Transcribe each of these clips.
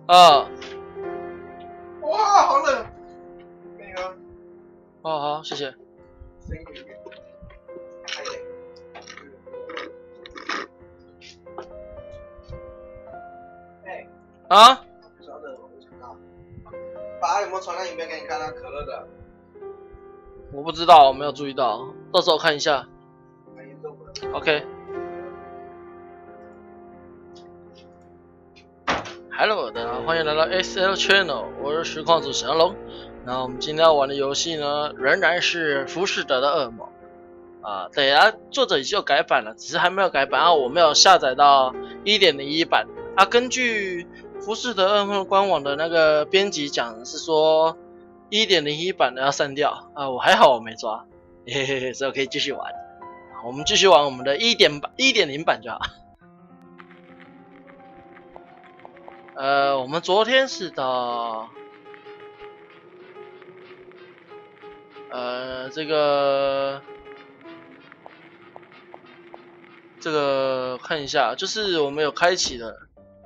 啊， 哇，好冷！给你喝。 哦好，谢谢。 声音有点开一点。哎。 啊？ 稍等，我想到。爸有没有传那影片给你看啊？可乐的。 我不知道，我没有注意到，到时候看一下。 蛮严重的。 OK。Hello， 大家好，欢迎来到 SL Channel， 我是实况主神龙。那我们今天要玩的游戏呢，仍然是《浮士德的噩梦》啊。对啊，作者已经有改版了，只是还没有改版啊，我没有下载到 1.01 版啊。根据浮士德噩梦官网的那个编辑讲的是说 1.01 版的要删掉啊，我还好我没抓，嘿嘿嘿，所以我可以继续玩。我们继续玩我们的1.0版就好。我们昨天是到这个看一下，就是我们有开启了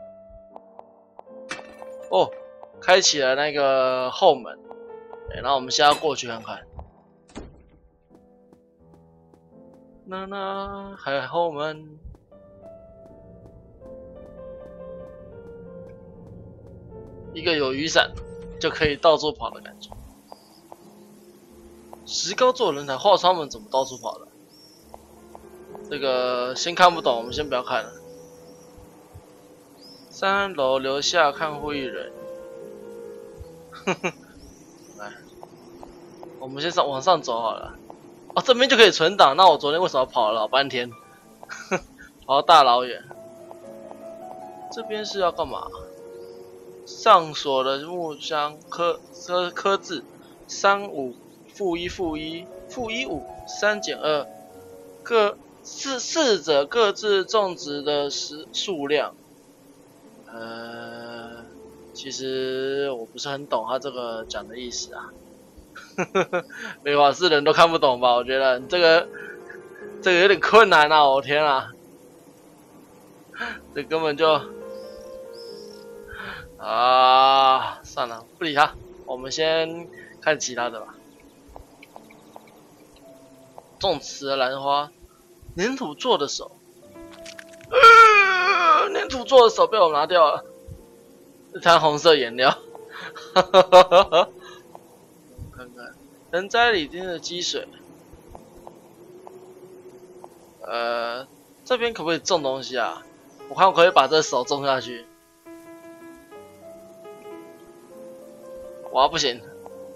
哦，开启了那个后门，然后我们现在要过去看看。还后门。一个有雨伞就可以到处跑的感觉。石膏做人才，画窗门怎么到处跑的？这个先看不懂，我们先不要看了。3楼留下看护一人。来，我们先往上走好了。哦，这边就可以存档。那我昨天为什么跑了老半天？跑大老远。这边是要干嘛？上锁的木箱刻字35-1-1-15 3减2，四者各自种植的数量。其实我不是很懂他这个讲的意思啊。美法师人都看不懂吧？我觉得这个有点困难啊！我天啊，这根本就。算了，不理他，我们先看其他的吧。种植的兰花，粘土做的手，粘土做的手被我拿掉了，一滩红色颜料。看看盆栽里面的积水，这边可不可以种东西啊？我看我可以把这手种下去。哇，不行！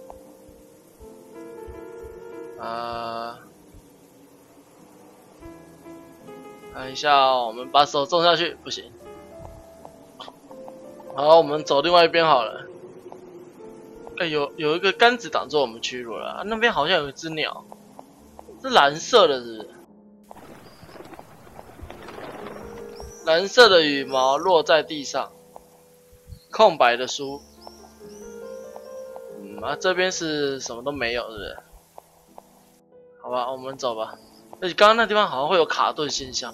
看一下哦，我们把手种下去，不行。好，我们走另外一边好了。有一个杆子挡住我们去路了，那边好像有一只鸟，是蓝色的，是不是？蓝色的羽毛落在地上，空白的书。这边是什么都没有，是不是？好吧，我们走吧。刚刚那地方好像会有卡顿现象。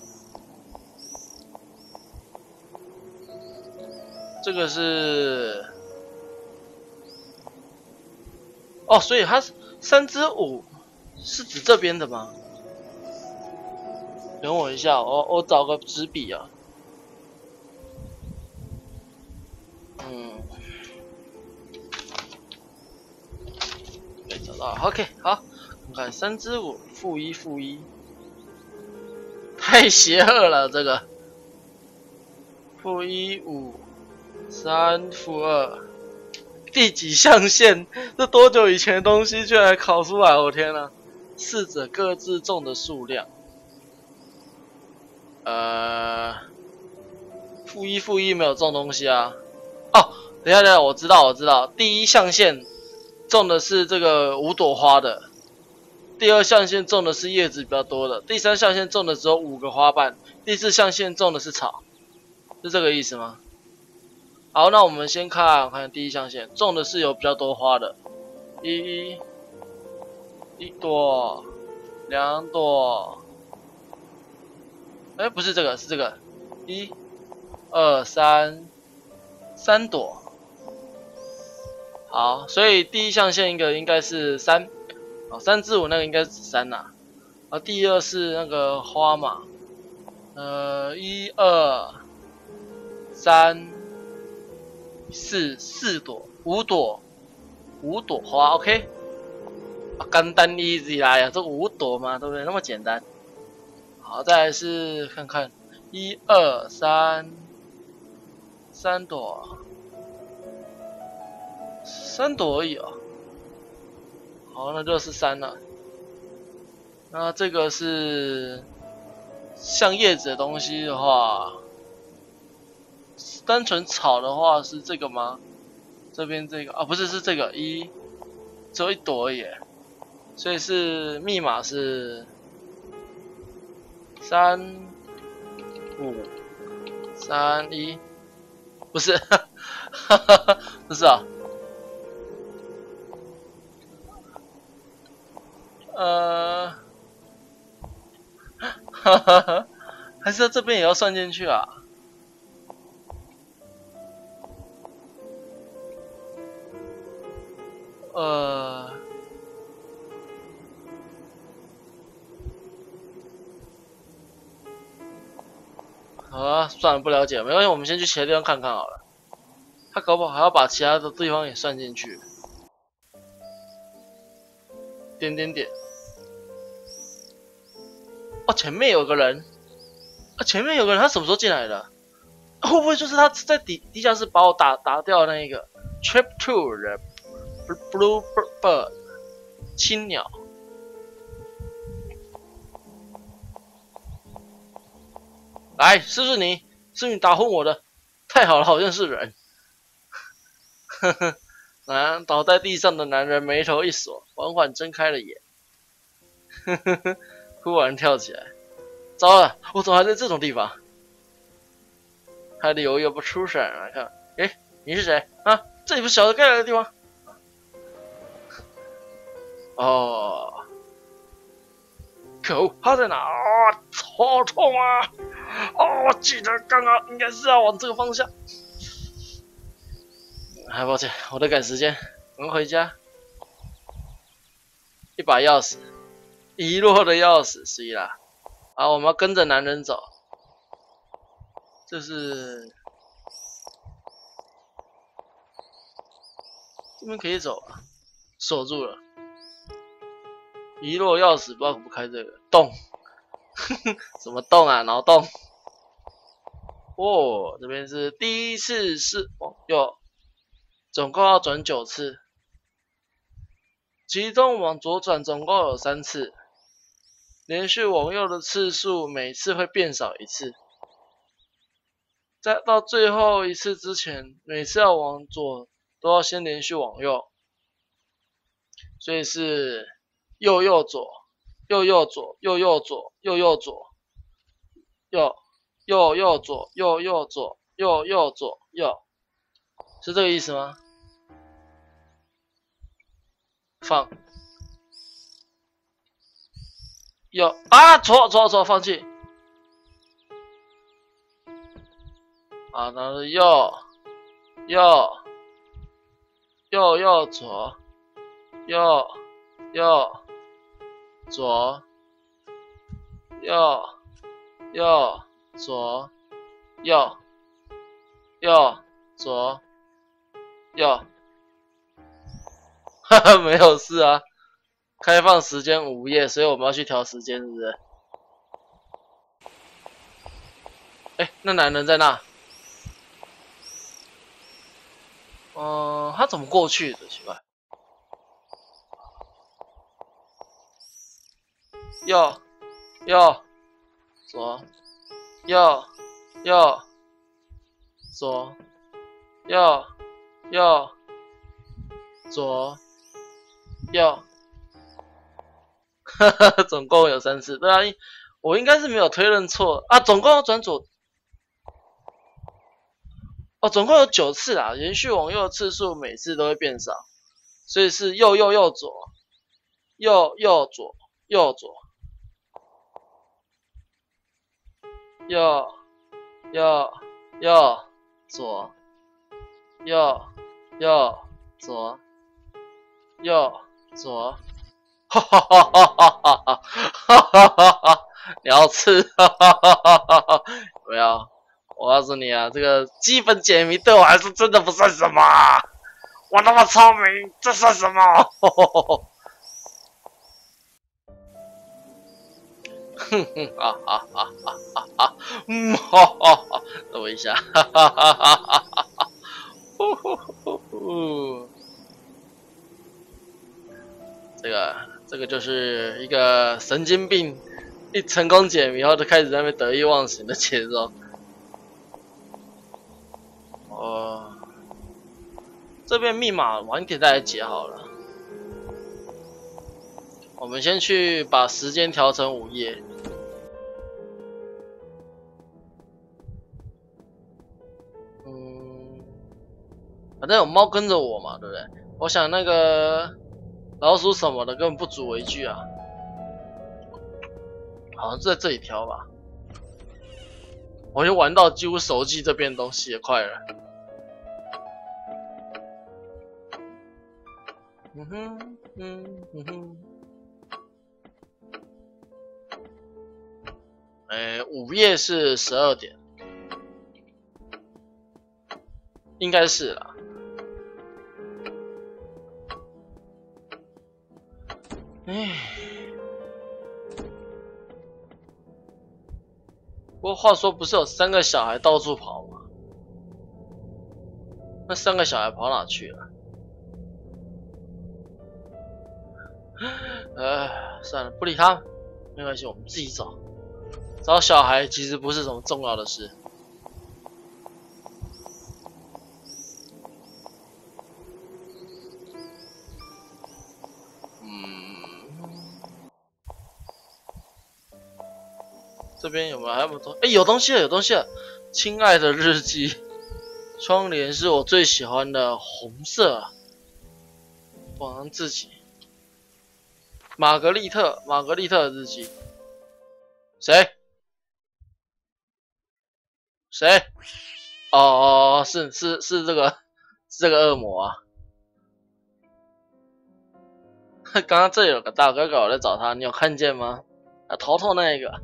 这个是哦，所以它3+5是指这边的吗？等我一下，我找个纸笔啊。没找到 ，OK， 好，看看3+5-1-1，太邪恶了这个。-1 5 3 -2，第几象限？这多久以前的东西居然考出来？我天哪！四者各自种的数量。-1没有种东西啊。哦，等一下，我知道，第一象限种的是这个5朵花的，第二象限种的是叶子比较多的，第三象限种的只有5个花瓣，第四象限种的是草，是这个意思吗？好，那我们先看第一象限，种的是有比较多花的，一朵，2朵，不是这个，是这个，1、2、3、 3朵。好，所以第一象限一个应该是3，哦，3至5那个应该是3呐。啊，第2是那个花嘛，1、2、3、4朵，5朵花 ，OK。简单 easy 啦呀，这5朵嘛，对不对？那么简单。好，再来是看看，1、2、3朵，3朵而已哦。好，那就是3了。那这个是像叶子的东西的话，单纯草的话是这个吗？这边这个啊，不是，是这个只有1朵而已。所以是密码是3、5、3、1，不是，不是啊，还是这边也要算进去啊？好啊，算了，不了解，没关系，我们先去其他地方看看好了。他搞不好还要把其他的地方也算进去。点点点。哦，前面有个人。啊，前面有个人，他什么时候进来的？会不会就是他在地下室把我打掉的那一个 Trip Two 的 Blue Bird 青鸟？来，是不是你？是你打昏我的？太好了，好像是人。呵呵，倒在地上的男人眉头一锁，缓缓睁开了眼。呵呵呵，忽然跳起来。糟了，我怎么还在这种地方？害得犹豫不出声来看，哎，你是谁啊？这里不是小的该来的地方？哦，可恶，他在哪啊？好痛啊！哦，我记得刚刚应该是要往这个方向。还抱歉，我在赶时间，我们回家。一把钥匙，遗落的钥匙，是啦。好，我们要跟着男人走。这是这边可以走啊，锁住了。遗落钥匙，不知道可不开这个洞。什么洞啊？脑洞。哦，这边是第一次是往右，总共要转9次，其中往左转总共有3次，连续往右的次数每次会变少1次。在到最后一次之前，每次要往左都要先连续往右，所以是右右左，右右左，右右左，右右左，右右右左，右右左，右右左，右，是这个意思吗？放右啊，左，放弃。啊，然后右左，右左，右左，右左，右，哈哈，没有事啊。开放时间午夜，所以我们要去调时间，是不是？哎，那男人在那。他怎么过去的？奇怪。右左，右左，右左，右，哈哈，总共有3次，对啊，我应该是没有推论错啊，总共要转左。哦，总共有9次啦，连续往右的次数每次都会变少，所以是右左，右左，右左，右左， 右左右左，哈哈哈哈哈哈哈哈哈哈！你要吃，哈哈哈哈哈哈！不要，我告诉你啊，这个基本解谜对我来说真的不算什么。我那么聪明，这算什么？哼哼啊啊啊啊啊啊！哈哈哈！等我一下，哈哈哈哈哈哈！呼呼呼呼！这个就是一个神经病，一成功解谜后就开始在那边得意忘形的节奏。这边密码晚点再来解好了。我们先去把时间调成午夜。反正有猫跟着我嘛，对不对？我想那个老鼠什么的根本不足为惧啊。好像是在这里调吧。我就玩到几乎手机这边东西也快了。午夜是12点，应该是啦。不过话说，不是有3个小孩到处跑吗？那3个小孩跑哪去了？算了，不理他们，没关系，我们自己找。找小孩其实不是什么重要的事。这边有没有还有没有东西？有东西了，有东西了！亲爱的日记，窗帘是我最喜欢的红色，榜上自己。玛格丽特的日记，谁？哦，是这个恶魔啊！刚刚这里有个大哥哥，我在找他，你有看见吗？头头那一个。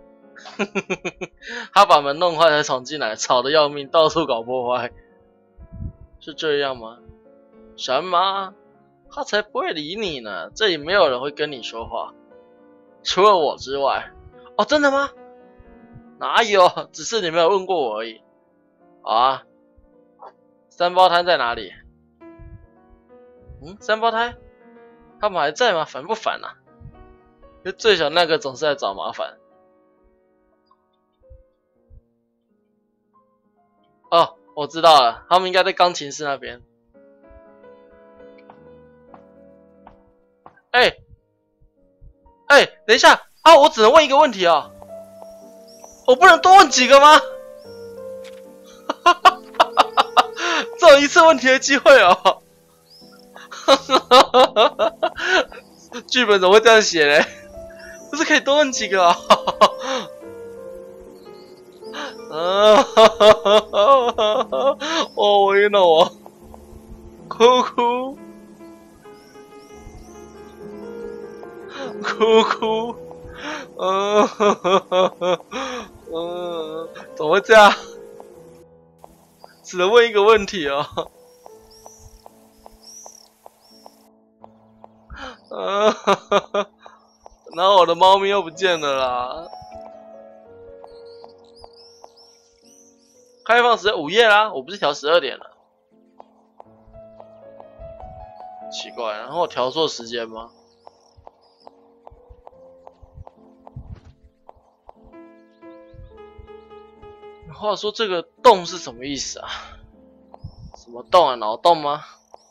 他把门弄坏才闯进来，吵得要命，到处搞破坏，是这样吗？什么？他才不会理你呢，这里没有人会跟你说话，除了我之外。哦，真的吗？哪有？只是你没有问过我而已。啊，3胞胎在哪里？3胞胎，他们还在吗？烦不烦啊？因为最小那个总是在找麻烦。哦，我知道了，他们应该在钢琴室那边。等一下啊！我只能问一个问题啊，我不能多问几个吗？只有一次问题的机会哦。剧本怎么会这样写嘞？不是可以多问几个啊？我晕了我，哭哭。怎么会这样？只能问一个问题哦。然后我的猫咪又不见了啦。开放时间午夜啦，我不是调12点了。奇怪，然后我调错时间吗？话说这个洞是什么意思啊？什么洞啊？脑洞吗？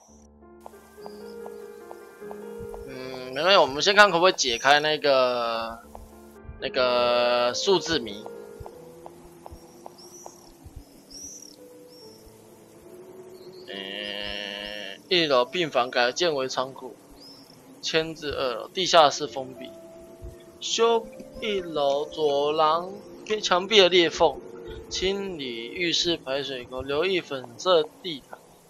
没关系，我们先看可不可以解开那个数字谜。1楼病房改建为仓库，迁至2楼，地下室封闭。修1楼走廊墙壁的裂缝，清理浴室排水沟，留意粉色地毯，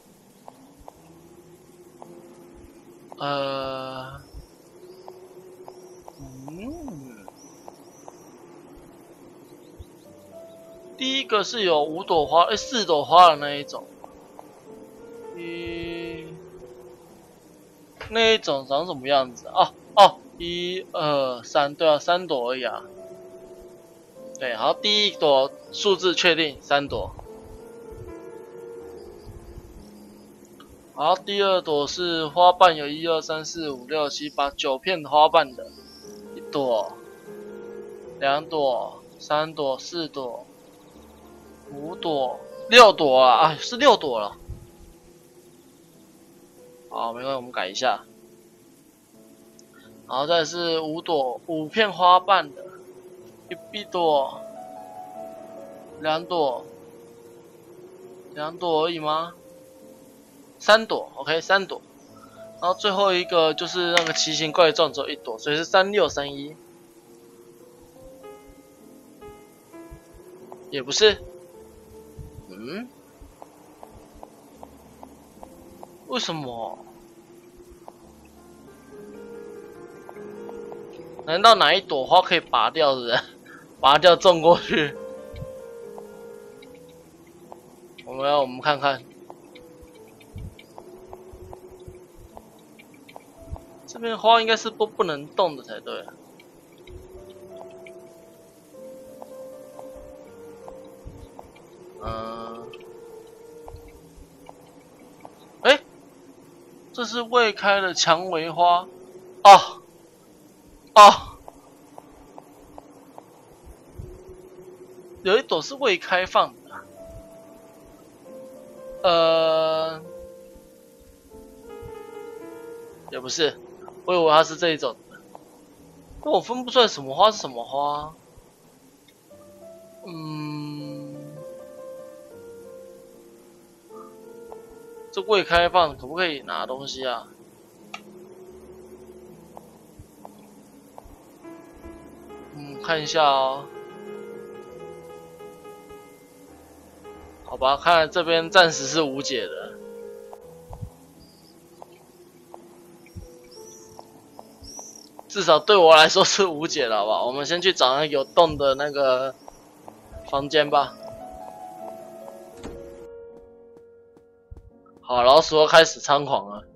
第一个是有5朵花，4朵花的那一种。那一种长什么样子？哦，1、2、3，对啊，3朵而已啊。对，好，第一朵数字确定3朵。好，第二朵是花瓣有1、2、3、4、5、6、7、8、9片花瓣的，1朵、2朵、3朵、4朵、5朵、6朵啊，是6朵了。好，没关系，我们改一下。然后再是5片花瓣的，一朵、2朵，2朵而已吗？3朵 ，OK， 3朵。然后最后一个就是那个奇形怪状，只有1朵，所以是3631。也不是，为什么？难道哪一朵花可以拔掉，是不是？拔掉种过去？我们看看，这边花应该是不能动的才对。这是未开的蔷薇花。有一朵是未开放的。也不是，我以为它是这一种的，但我分不出来什么花是什么花。这未开放可不可以拿东西啊？看一下哦。好吧，看来这边暂时是无解的。至少对我来说是无解的，好不好？我们先去找那有洞的那个房间吧。好，老鼠又开始猖狂了。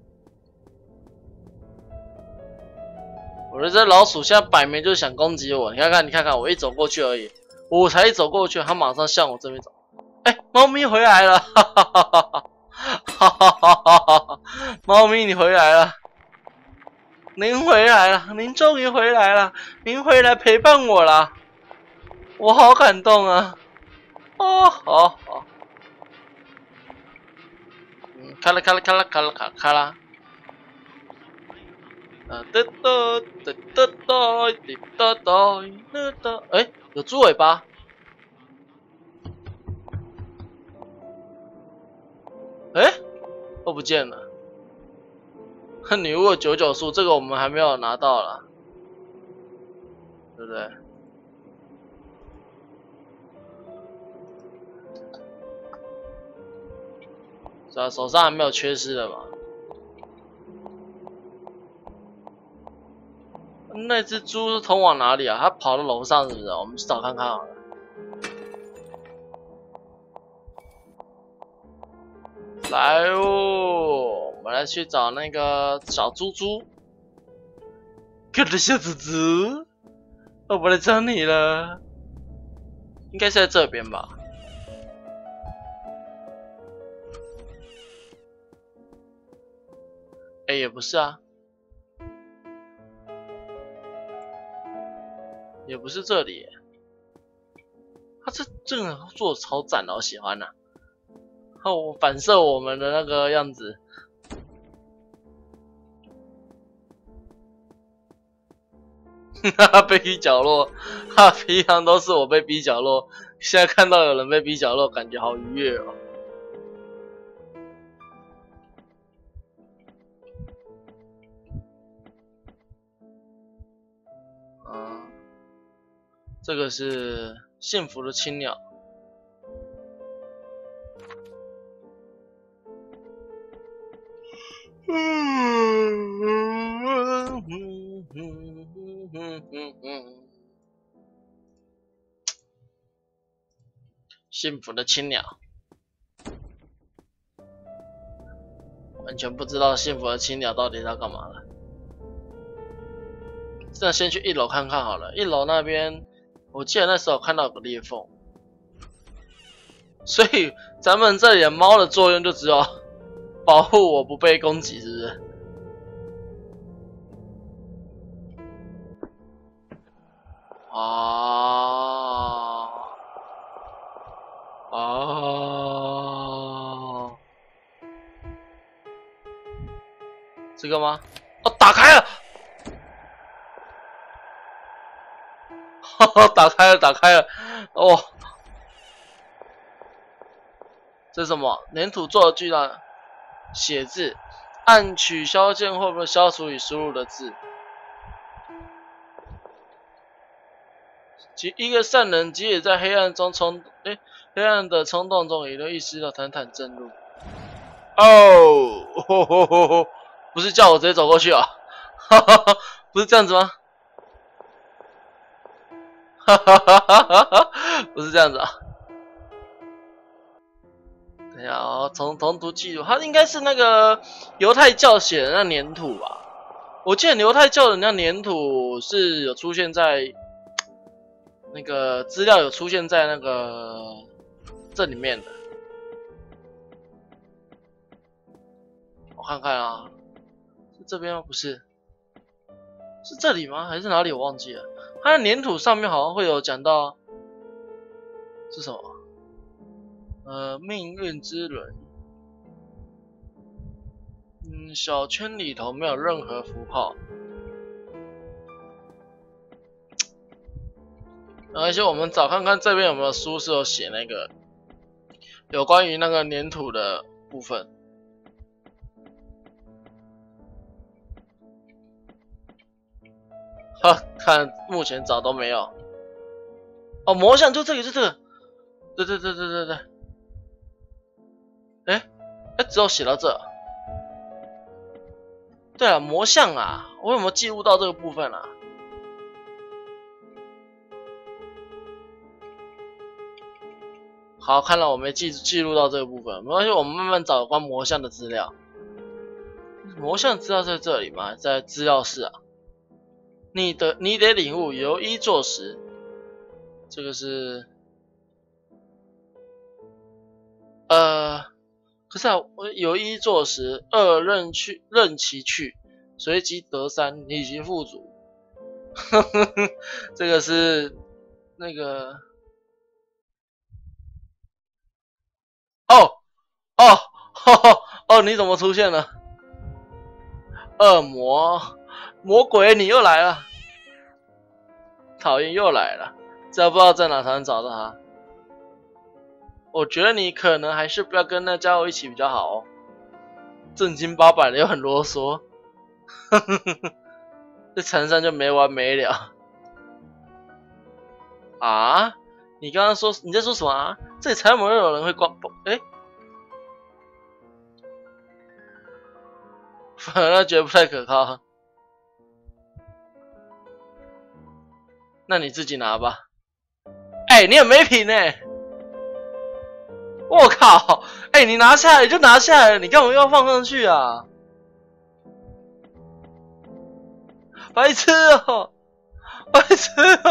我觉得这老鼠现在摆明就是想攻击我。你看看，我一走过去而已，我才一走过去，它马上向我这边走。猫咪回来了，哈哈哈哈哈哈！猫咪你回来了，您回来了，您终于回来了，您回来陪伴我了，我好感动啊！好。咔啦，有猪尾巴。都不见了。女巫的99术，这个我们还没有拿到啦，对不对？是吧？手上还没有缺失的嘛？那只猪是通往哪里啊？它跑到楼上是不是？我们去找看看好了。来哦，我们来去找那个小猪猪。可的小猪猪，我来找你了。应该是在这边吧？也不是啊，也不是这里。它这个做的超赞的，我喜欢呐。反射我们的那个样子。被逼角落，平常都是我被逼角落，现在看到有人被逼角落，感觉好愉悦哦。这个是幸福的青鸟。 幸福的青鸟，完全不知道幸福的青鸟到底在干嘛了。那先去1楼看看好了。1楼那边，我记得那时候看到有个裂缝，所以咱们这里的猫的作用就只有保护我不被攻击，是不是？这个吗？哦，打开了！哈哈，打开了，打开了！哦，这是什么？粘土做的巨大写字，按取消键会不会消除已输入的字？一个善人即也在黑暗中黑暗的冲动中也能意识到坦坦正路。哦，吼吼吼吼，不是叫我直接走过去啊？哈哈哈，不是这样子吗？哈哈哈哈哈，不是这样子啊。等一下哦，从读记录，它应该是那个犹太教写的那粘土吧？我记得犹太教的那粘土是有出现在那个资料有出现在那个这里面的。我看看啊，是这边吗？不是，是这里吗？还是哪里？我忘记了。它的粘土上面好像会有讲到是什么？命运之轮。小圈里头没有任何符号。而且我们找看看这边有没有书是有写那个有关于那个粘土的部分。看目前找都没有。哦，魔像就这个，就这个。对。只有写到这。对啊，魔像啊，我有没有记录到这个部分啊？好，看来我没记录到这个部分，没关系，我们慢慢找有关魔像的资料。魔像资料在这里吗？在资料室啊。你得领悟，由一做十。这个是，可是啊，我由一做十，二任其去，随即得三，以其富足。这个是那个，你怎么出现了？恶魔鬼，你又来了！讨厌，又来了！这不知道在哪才能找到他。我觉得你可能还是不要跟那家伙一起比较好哦。正经八百的又很啰嗦，这缠上就没完没了。啊？你刚刚说你在说什么啊？这里才没有人会光反而觉得不太可靠。那你自己拿吧。你很没品我靠！你拿下来就拿下来了，你干嘛又要放上去啊？白痴哦！白痴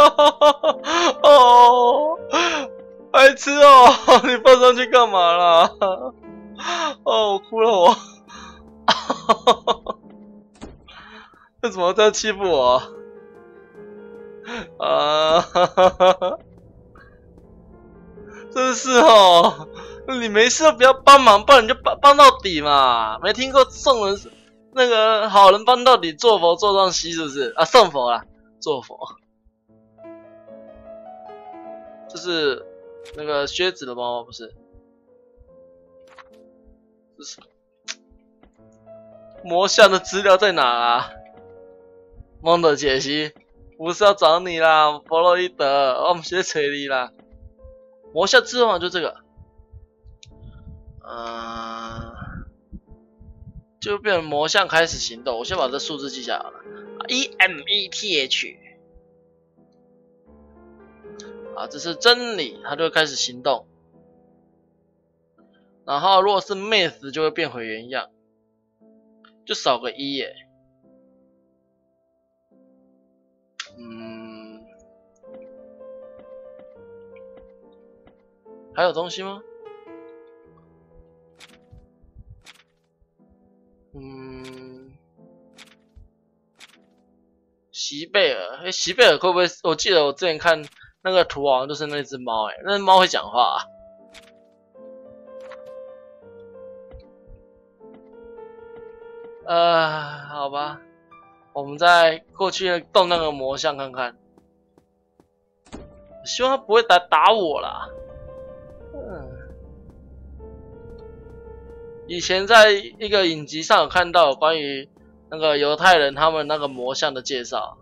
哦！白痴哦！你放上去干嘛啦？我哭了我。为什么这样欺负我？真是哦！你没事不要帮忙，不然你就帮到底嘛。没听过送人那个好人帮到底，做佛做上西是不是？啊，送佛啦，做佛。这是那个靴子的猫吗？不是，这是魔像的资料在哪啊？梦的解析不是要找你啦，弗洛伊德，我们先找你啦。魔像资料就这个，就变成魔像开始行动。我先把这数字记下来了 ，EMETH。这是真理，它就会开始行动。 然后如果是 Myth 就会变回原样，就少个1耶。还有东西吗？席贝尔，席贝尔会不会？我记得我之前看那个图好像就是那只猫，那只猫会讲话好吧，我们再过去动那个魔像看看，希望他不会打我啦。以前在一个影集上有看到有关于那个犹太人他们那个魔像的介绍。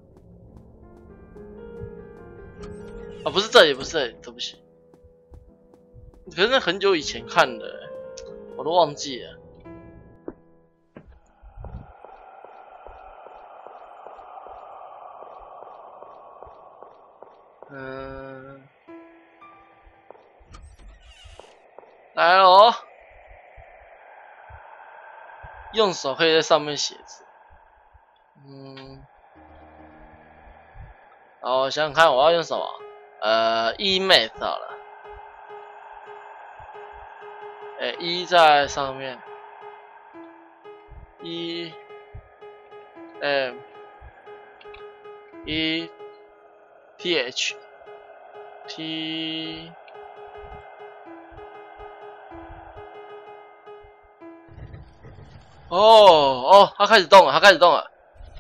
不是这里，不是这里，对不起。可是那很久以前看的，我都忘记了。来喽，用手可以在上面写字。好，我想想看我要用什么。Email 好了。E 在上面。E M E T H T哦，它开始动了，它开始动了。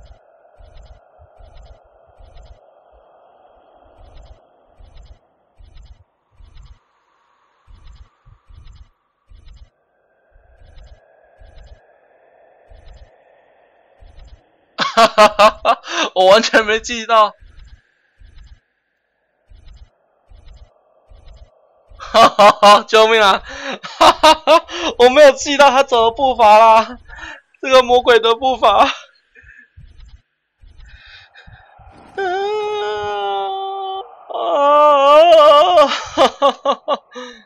哈哈哈哈！我完全没记到。哈哈哈！救命啊！哈哈哈！我没有记到他走的步伐啦，这个魔鬼的步伐。哈哈哈！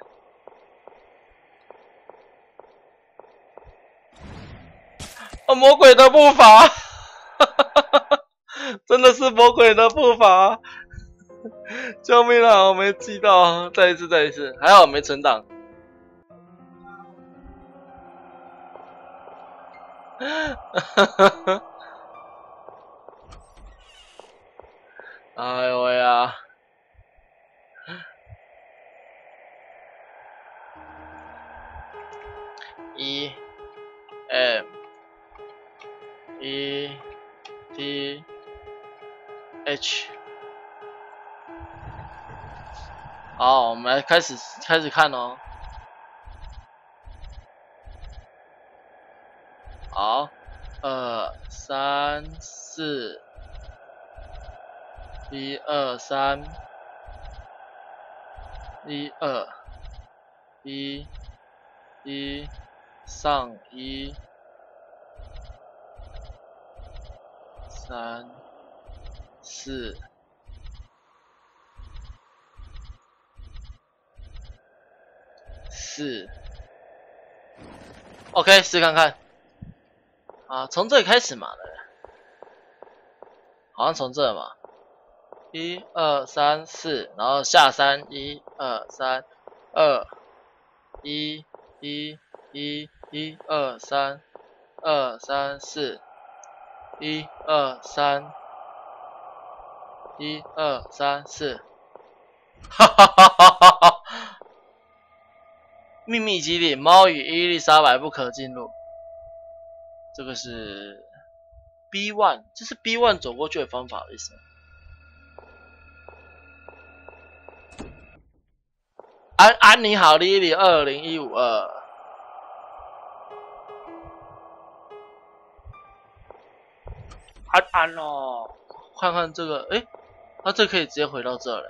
魔鬼的步伐，真的是魔鬼的步伐！救命啊！我没记到，再一次，再一次，还好我没存档。哎呦喂呀！E M E T H， 好，我们来开始看哦。好，2、3、4， 1、2、3， 1、2， 1、1，上1、3、4。OK， 试看看。从这里开始嘛，好像从这嘛。1、2、3、4，然后下3， 1、2、3、2、1、1、1、1、2、3、2、3、4、1、2、3、1、2、3、4，哈哈哈哈哈哈！秘密基地，猫与伊丽莎白不可进入。这个是 B1， 这是 B1 走过去的方法的意思。安你好，莉莉20152。安哦，看看这个，它这可以直接回到这了。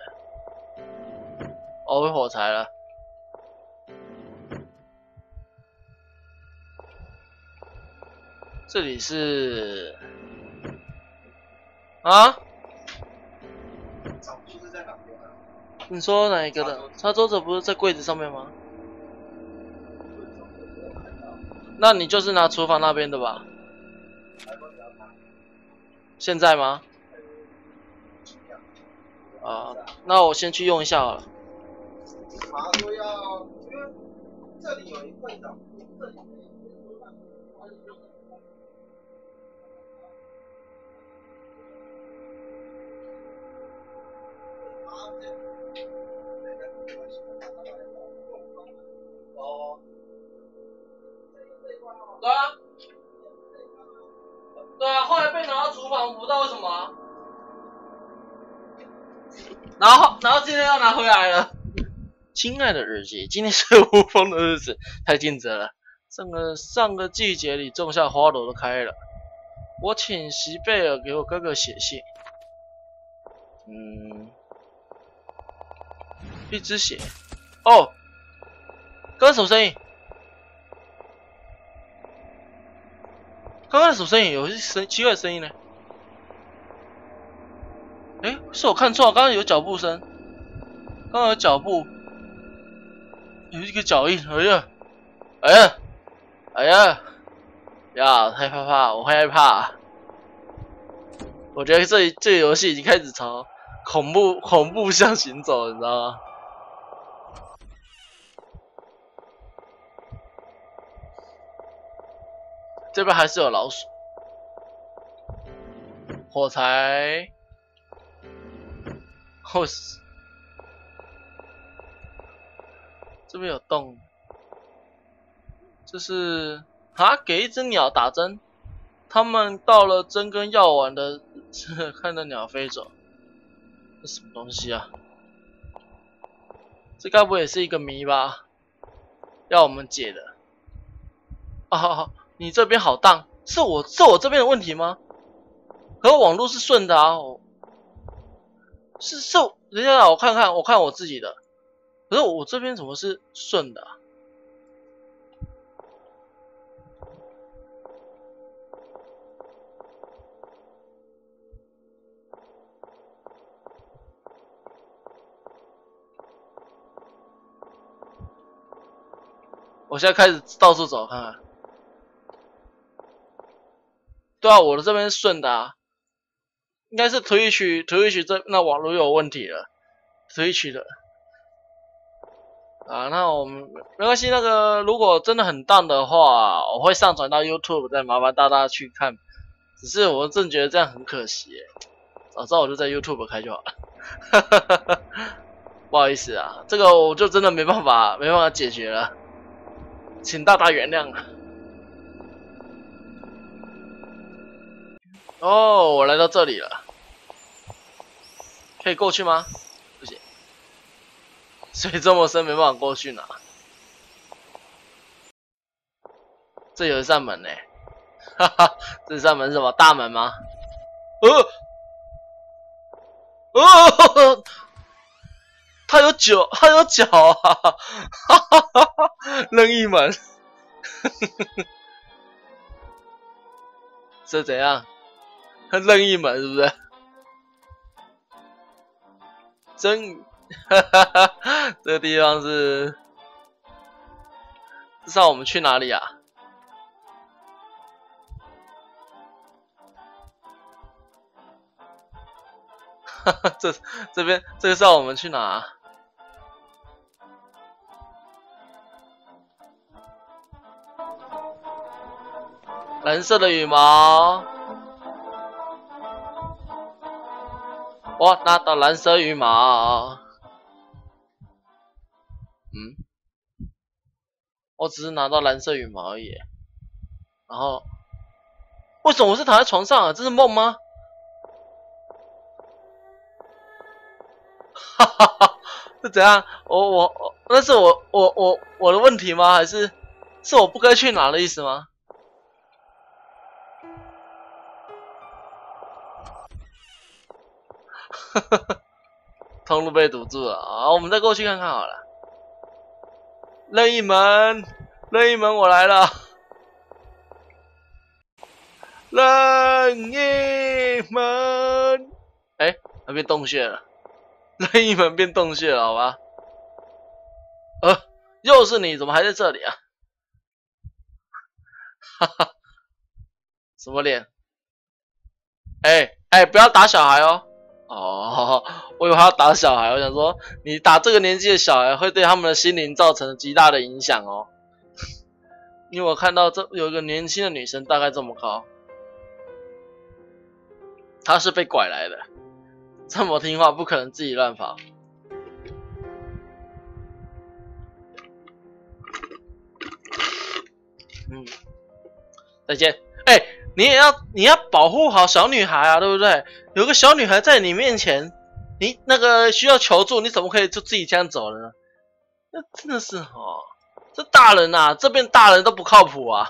会火柴了。这里是就是在哪边你说哪一个的？插桌子不是在柜子上面吗？ 那你就是拿厨房那边的吧？现在吗？那我先去用一下好了。 他说要，因为这里有一份的，这里哦， 对啊，对啊，后来被拿到厨房，不知道为什么啊。然后今天要拿回来了。亲爱的日记，今天是无风的日子，太尽责了。上个季节里种下花朵都开了。我请席贝尔给我哥哥写信。一只血。哦，刚刚什么声音？刚刚什么声音？有奇怪的声音呢？诶，是我看错了，刚刚有脚步声。刚刚有脚步。有一个脚印，哎呀，哎呀，哎呀，呀，太害怕，我会害怕。我觉得这个游戏已经开始朝恐怖向行走，你知道吗？这边还是有老鼠，火柴，或是这边有洞。这是给一只鸟打针，他们到了针跟药丸的，看着鸟飞走，这什么东西啊？这该不会也是一个谜吧？要我们解的。你这边好荡，是我这边的问题吗？可我网络是顺的啊，等一下，我看我自己的，可是我这边怎么是顺的啊？我现在开始到处走看看。对啊，我的这边是顺的啊，应该是Twitch 那网络有问题了，Twitch 的。那我们没关系，那个如果真的很淡的话，我会上传到 YouTube， 再麻烦大家去看。只是我真觉得这样很可惜耶，早知道我就在 YouTube 开就好了。不好意思啊，这个我就真的没办法解决了，请大家原谅啊。哦，我来到这里了，可以过去吗？不行，水这么深，没办法过去拿。这有一扇门呢，哈哈，这扇门是什么？大门吗？他有脚啊！哈哈哈哈，任意门，这怎样？任意门是不是？哈哈哈，这个地方是让我们去哪里啊？哈哈，这边这个是让我们去哪啊？蓝色的羽毛，我拿到蓝色羽毛。我只是拿到蓝色羽毛而已。然后，为什么我是躺在床上啊？这是梦吗？哈哈哈，是怎样？那是我的问题吗？还是我不该去哪的意思吗？哈哈哈，通路被堵住了啊！我们再过去看看好了。任意门，我来了。任意门，那边洞穴了。任意门变洞穴了，好吧？又是你，怎么还在这里啊？ 哈哈，什么脸？不要打小孩哦。哦，我以为他要打小孩，我想说你打这个年纪的小孩会对他们的心灵造成极大的影响哦。因为我看到这有一个年轻的女生，大概这么高，她是被拐来的，这么听话不可能自己乱跑。再见。你要保护好小女孩啊，对不对？有个小女孩在你面前，你那个需要求助，你怎么可以就自己这样走了呢？那真的是这大人啊，这边大人都不靠谱啊！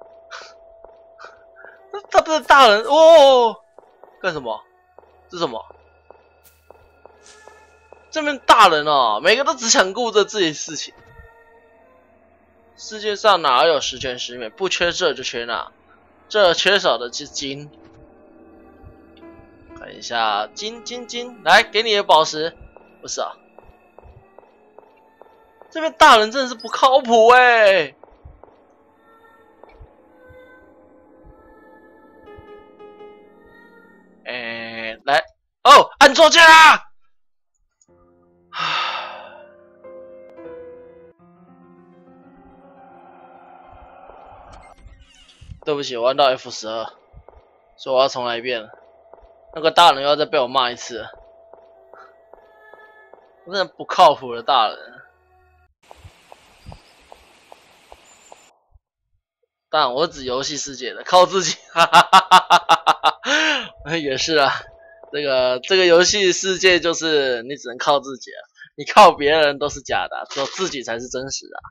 他不是大人干什么？这什么？这边大人每个都只想顾着自己的事情。世界上哪有十全十美？不缺这就缺那，这缺少的是金。看一下金，来给你的宝石，不是啊？这边大人真的是不靠谱来按座键啊！对不起，我按到 F12，所以我要重来一遍了。那个大人又要再被我骂一次，真的不靠谱的大人。当然，我指游戏世界的，靠自己，也是啊。这个游戏世界就是你只能靠自己啊，你靠别人都是假的，只有自己才是真实的。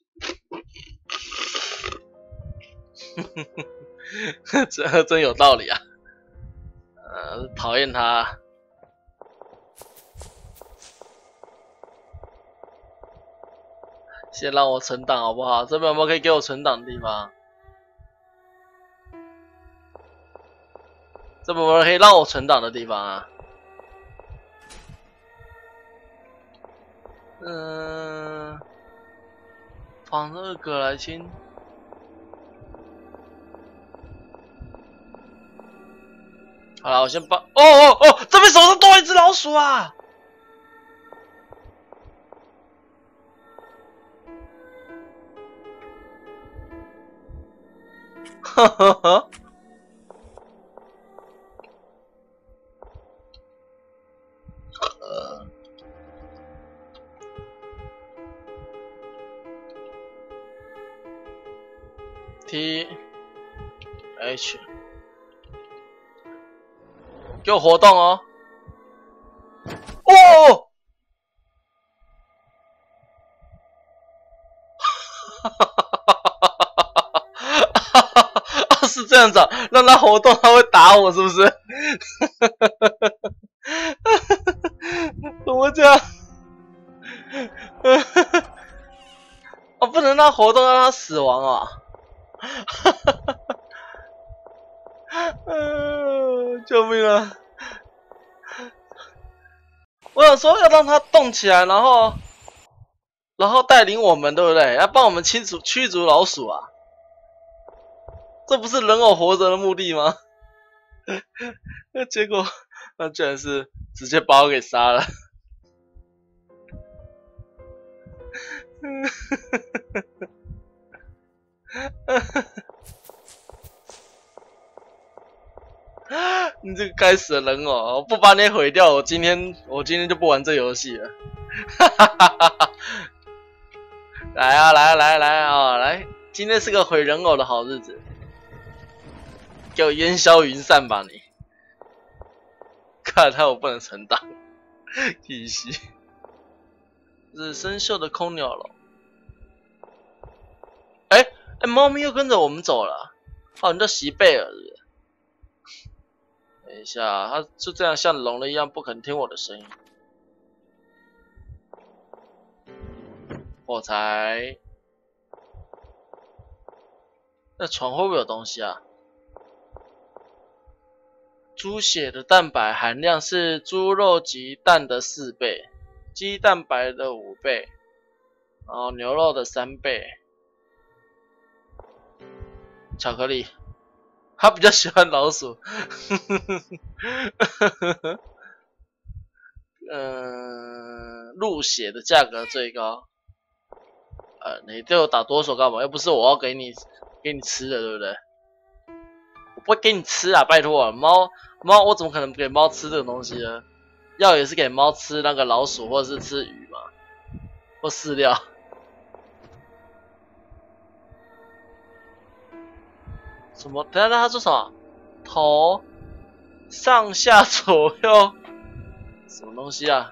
这真有道理啊。讨厌他。先让我存档好不好？这边有没有可以给我存档的地方？这边有没有可以让我存档的地方啊？仿这个来清。好了，我先把这边手上多一只老鼠啊！呵呵呵。T H 给我活动哦！是这样子啊，让他活动，他会打我，是不是？怎么讲？不能让活动让他死亡啊！救命啊！我想说要让他动起来，然后带领我们，对不对？要帮我们驱逐老鼠啊！这不是人偶活着的目的吗？那结果那居然是直接把我给杀了。你这个该死的人偶！我不把你毁掉，我今天就不玩这游戏了。来啊，来！今天是个毁人偶的好日子，给我烟消云散吧你！看来我不能承担，可惜。这是生锈的空鸟笼。猫咪又跟着我们走了。你叫席贝尔是不是？等一下，它就这样像聋了一样，不肯听我的声音。火柴。那床会不会有东西啊？猪血的蛋白含量是猪肉及蛋的4倍，鸡蛋白的5倍，然后牛肉的3倍。 巧克力，他比较喜欢老鼠。入血的价格最高。你对我打多手干嘛？又不是我要给你吃的，对不对？我不会给你吃啊，拜托啊！猫，我怎么可能给猫吃这种东西呢？药也是给猫吃那个老鼠或者是吃鱼嘛，或饲料。什么？等下他说什么？头上下左右，什么东西啊？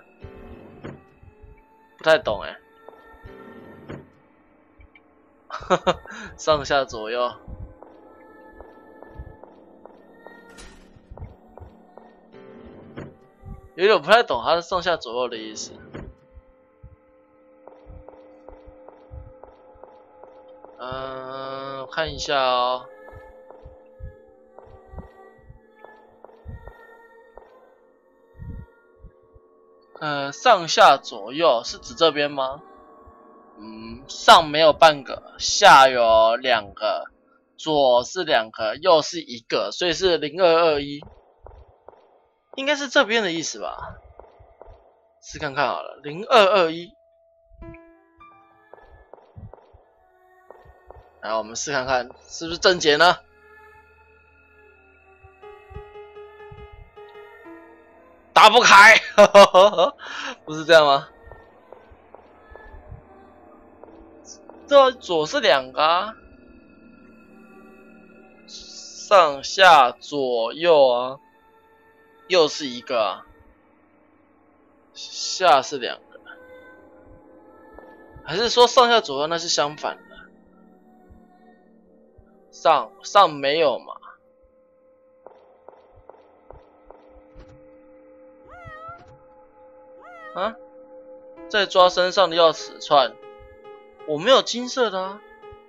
不太懂哎。上下左右。有点不太懂它的上下左右的意思。我看一下哦。上下左右是指这边吗？上没有半个，下有2个，左是2个，右是1个，所以是0221，应该是这边的意思吧？试看看好了，0221。来，我们试看看是不是正解呢？打不开，不是这样吗？这左是2个啊，上下左右啊，右是1个啊，下是2个，还是说上下左右那是相反的？上没有嘛？啊？再抓身上的钥匙串，我没有金色的啊，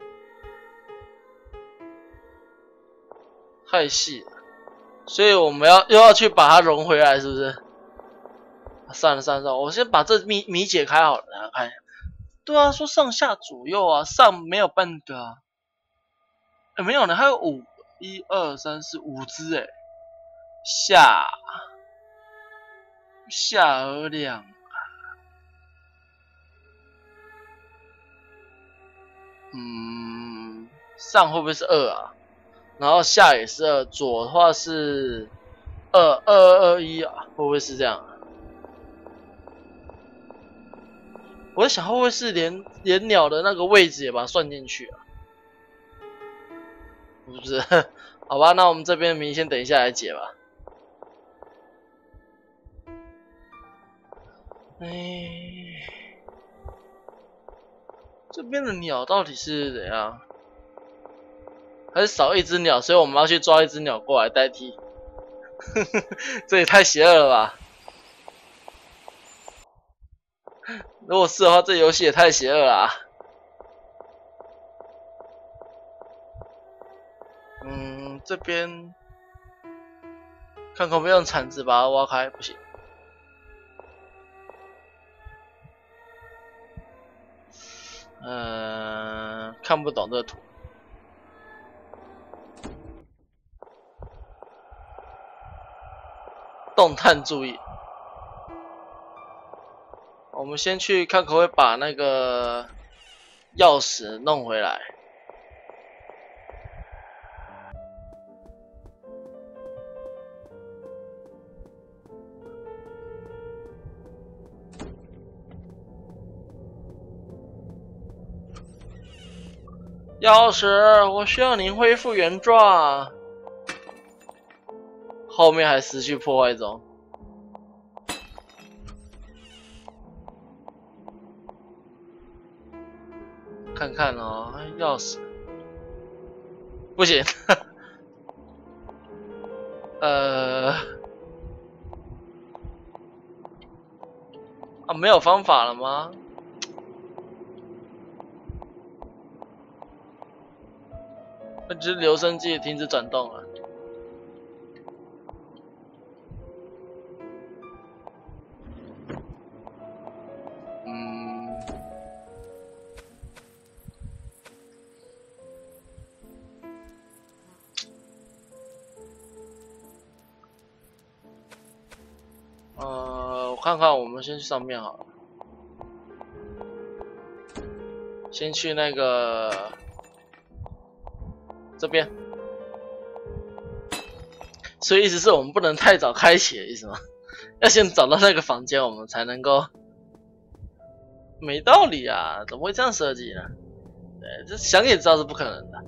太细了，所以我们又要去把它融回来，是不是？算了，我先把这谜解开好了，大家看。对啊，说上下左右啊，上没有半个啊，没有呢，还有5，1、2、3、4，5只哎，下颚2。上会不会是2啊？然后下也是2，左的话是2221啊，会不会是这样？我在想会不会是连鸟的那个位置也把它算进去啊？是不是？好吧，那我们这边的谜先等一下来解吧。这边的鸟到底是怎样？还是少一只鸟，所以我们要去抓一只鸟过来代替？这也太邪恶了吧！如果是的话，这游戏也太邪恶了啊！这边看可不可以用铲子把它挖开，不行。看不懂这个图。动态注意。我们先去看可不可以把那个钥匙弄回来。钥匙，我需要您恢复原状。后面还持续破坏中。看看哦，钥匙不行。没有方法了吗？那只留声机停止转动了。 我看看，我们先去上面好了。先去那个这边，所以意思是我们不能太早开启的意思吗？要先找到那个房间，我们才能够。没道理啊，怎么会这样设计呢？对，这想也知道是不可能的。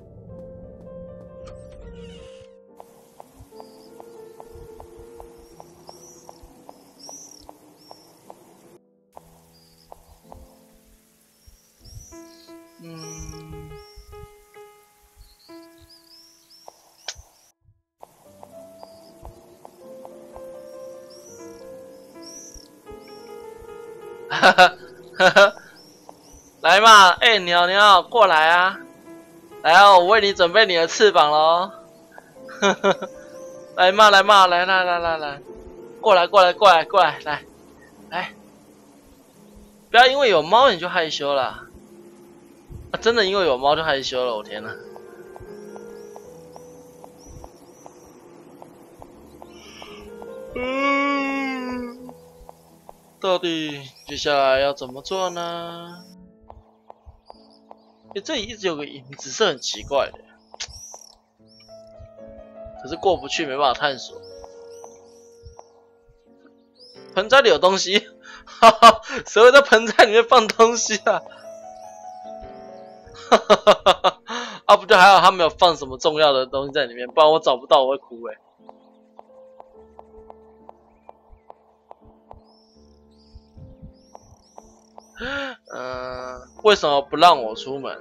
哈哈哈哈，来嘛，哎，鸟鸟，过来啊！来啊，我为你准备你的翅膀喽！呵呵，来嘛，来嘛，来，过来，来！不要因为有猫你就害羞了，啊，真的因为有猫就害羞了，我天哪！到底接下来要怎么做呢？这里一直有个影子是很奇怪的，可是过不去，没办法探索。盆栽里有东西，哈哈，谁会在盆栽里面放东西啊？哈哈哈哈哈！啊，不对，还好他没有放什么重要的东西在里面，不然我找不到我会哭哎。为什么不让我出门？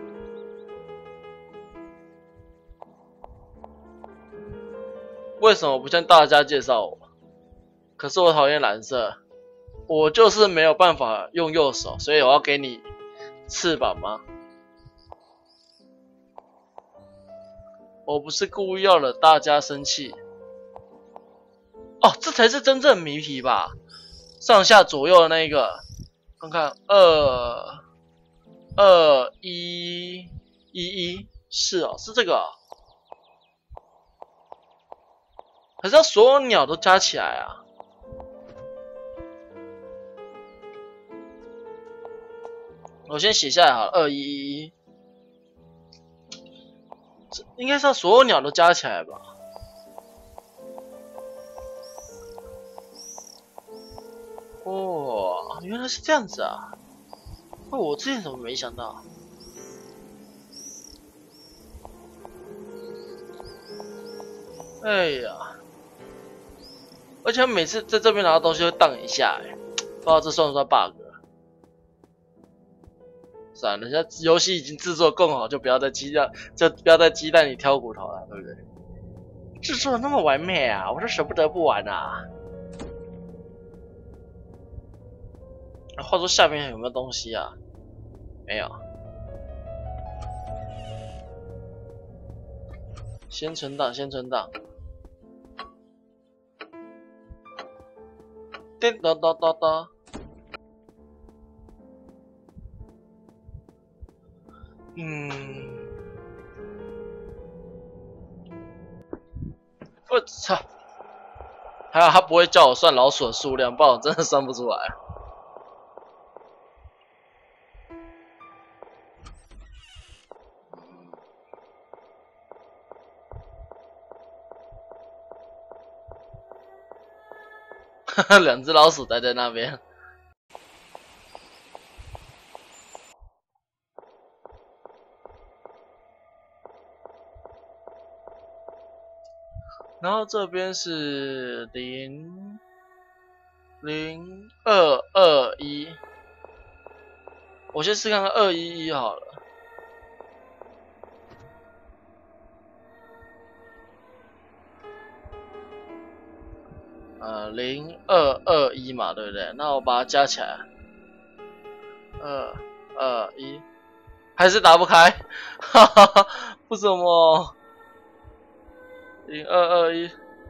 为什么不向大家介绍我？可是我讨厌蓝色，我就是没有办法用右手，所以我要给你翅膀吗？我不是故意要惹大家生气。哦，这才是真正谜题吧？上下左右的那一个，看看22111，是哦，是这个哦。可是要所有鸟都加起来啊！我先写下来好了，2111，这应该是要所有鸟都加起来吧？哦，原来是这样子啊！哦，我之前怎么没想到？哎呀，而且每次在这边拿到东西会荡一下，哎，不知道这算不算 bug？算了，人家游戏已经制作更好，就不要再鸡蛋里挑骨头了，对不对？制作那么完美啊，我是舍不得不玩啊。话说下面有没有东西啊？没有。先存档。叮咚咚咚咚。我操！还好他不会叫我算老鼠的数量，不然我真的算不出来。两只老鼠待在那边。然后这边是00221，我先试看看211好了。0221嘛，对不对？那我把它加起来，221，还是打不开，哈哈哈，为什么？0221，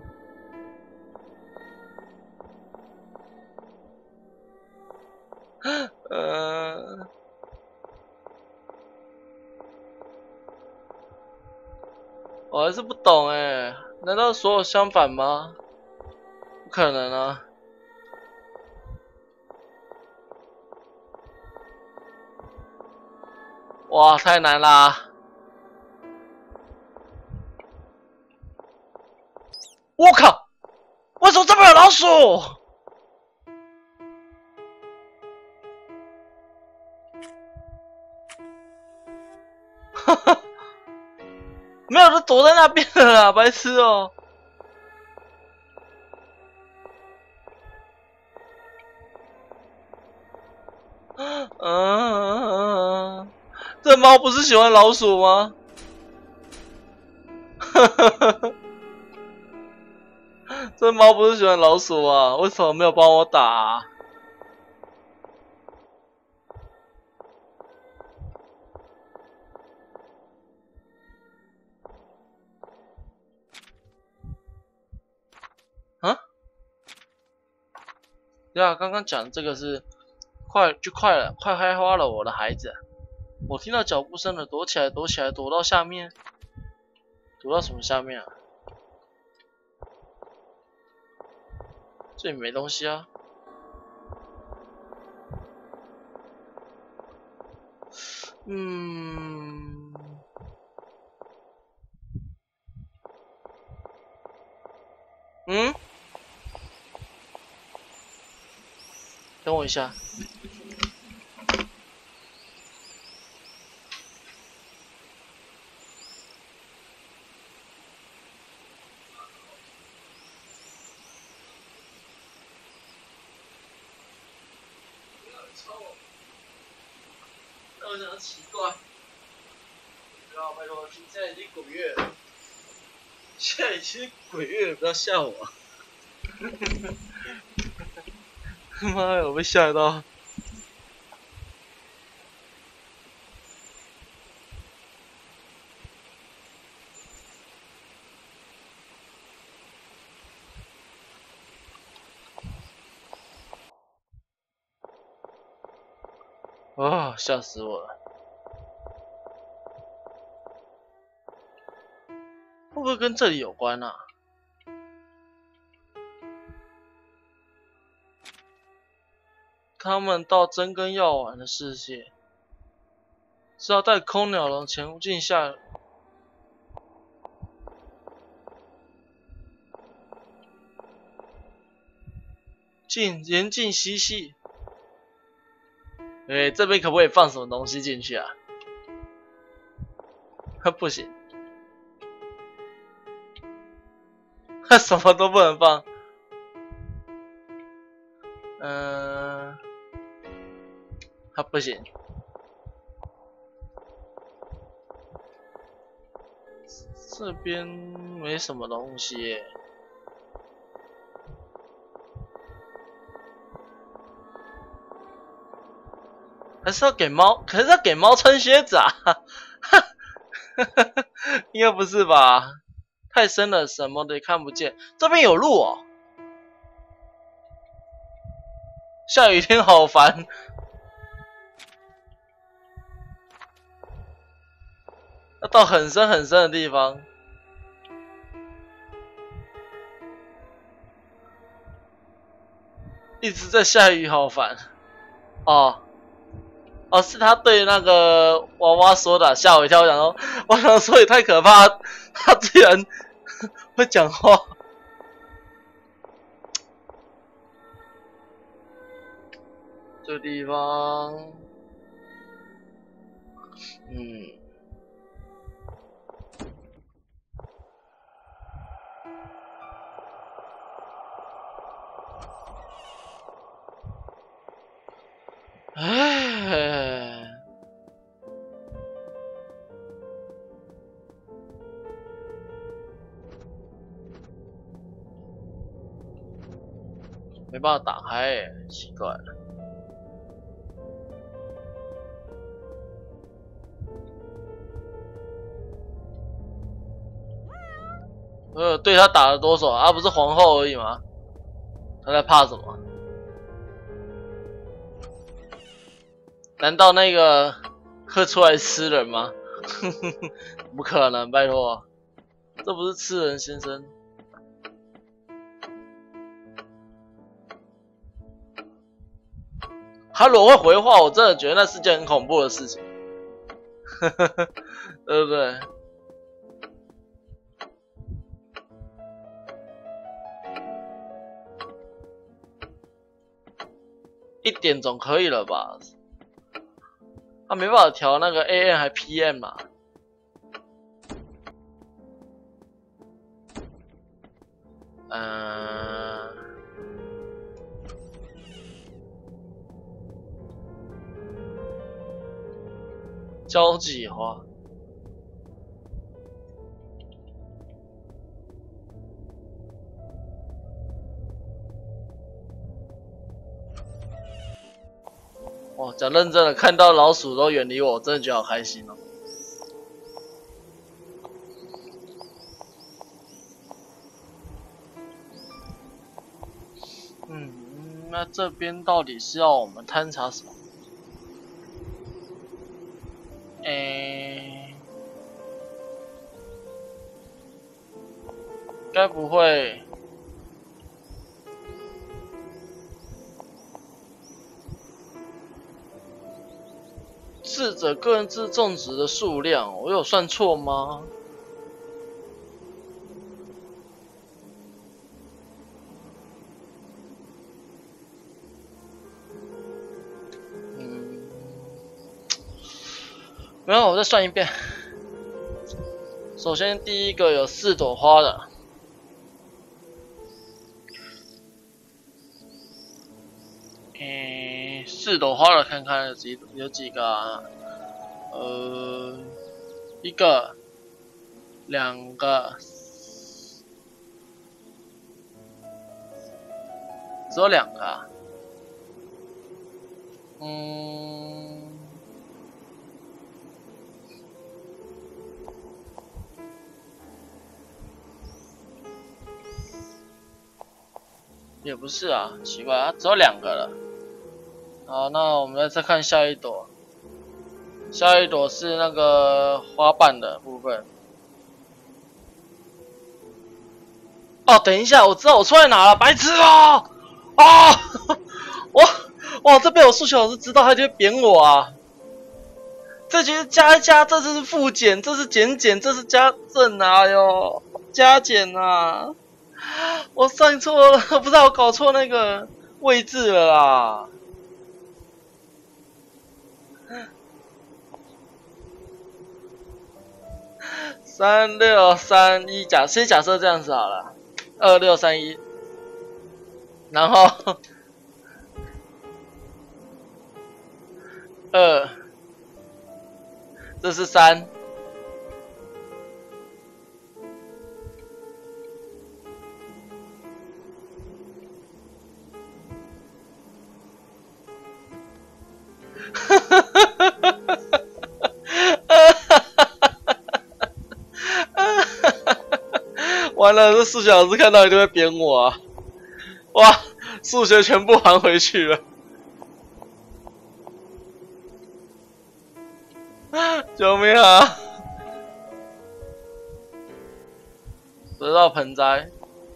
我还是不懂哎，难道所有相反吗？不可能啊！ 哇，太难啦！我靠！为什么这边有老鼠？哈哈，没有人躲在那边了啦，白痴哦！这猫不是喜欢老鼠吗？这猫不是喜欢老鼠啊？为什么没有帮我打啊？啊？对啊，刚刚讲这个是快了，快开花了，我的孩子！我听到脚步声了，躲起来，躲起来，躲到下面，躲到什么下面啊？这里没东西啊。等我一下。让我想到奇怪，不要拜托，现在已经鬼月了，现在已经鬼月了，不要吓我。妈呀，我被吓到。哦，吓死我了！会不会跟这里有关啊？他们到真根药丸的世界，是要带空鸟笼前进下。严禁嬉戏。这边可不可以放什么东西进去啊？不行，什么都不能放。不行。这边没什么东西耶。还是要给猫，可是要给猫穿靴子啊？应该不是吧？太深了，什么都看不见。这边有路哦。下雨天好烦。要到很深很深的地方。一直在下雨，好烦。哦，是他对那个娃娃说的，吓我一跳。我想说也太可怕，他居然会讲话。这个地方，没办法打开，奇怪了。对他打了多少啊？不是皇后而已吗？他在怕什么？难道那个会出来吃人吗？不可能，拜托，这不是吃人先生。他如果会回话，我真的觉得那是件很恐怖的事情。 对不对？1点总可以了吧？他没办法调那个 AM 还 PM 嘛？交际花。哇，讲认真的，看到老鼠都远离我，我真的觉得好开心哦。那这边到底是要我们探查什么？该不会智者个人自种植的数量，我有算错吗？没有，我再算一遍。首先第一个有4朵花的。4朵花的，看看有几个啊？1个、2个，只有2个啊。也不是啊，奇怪，它只有2个了。好，那我们再看下一朵。下一朵是那个花瓣的部分。哦，等一下，我知道我错在哪了，白痴哦！啊，哇，这被我数学老师知道，他就会扁我啊。这就是加一加，这是负减，这是减减，这是加正啊哟，加减啊！我算错了，不知道我搞错那个位置了啦。3631，先假设这样子好了，2631，然后2，这是3。完了，这数学老师看到一定会扁我啊！哇，数学全部还回去了，救命啊！得到盆栽。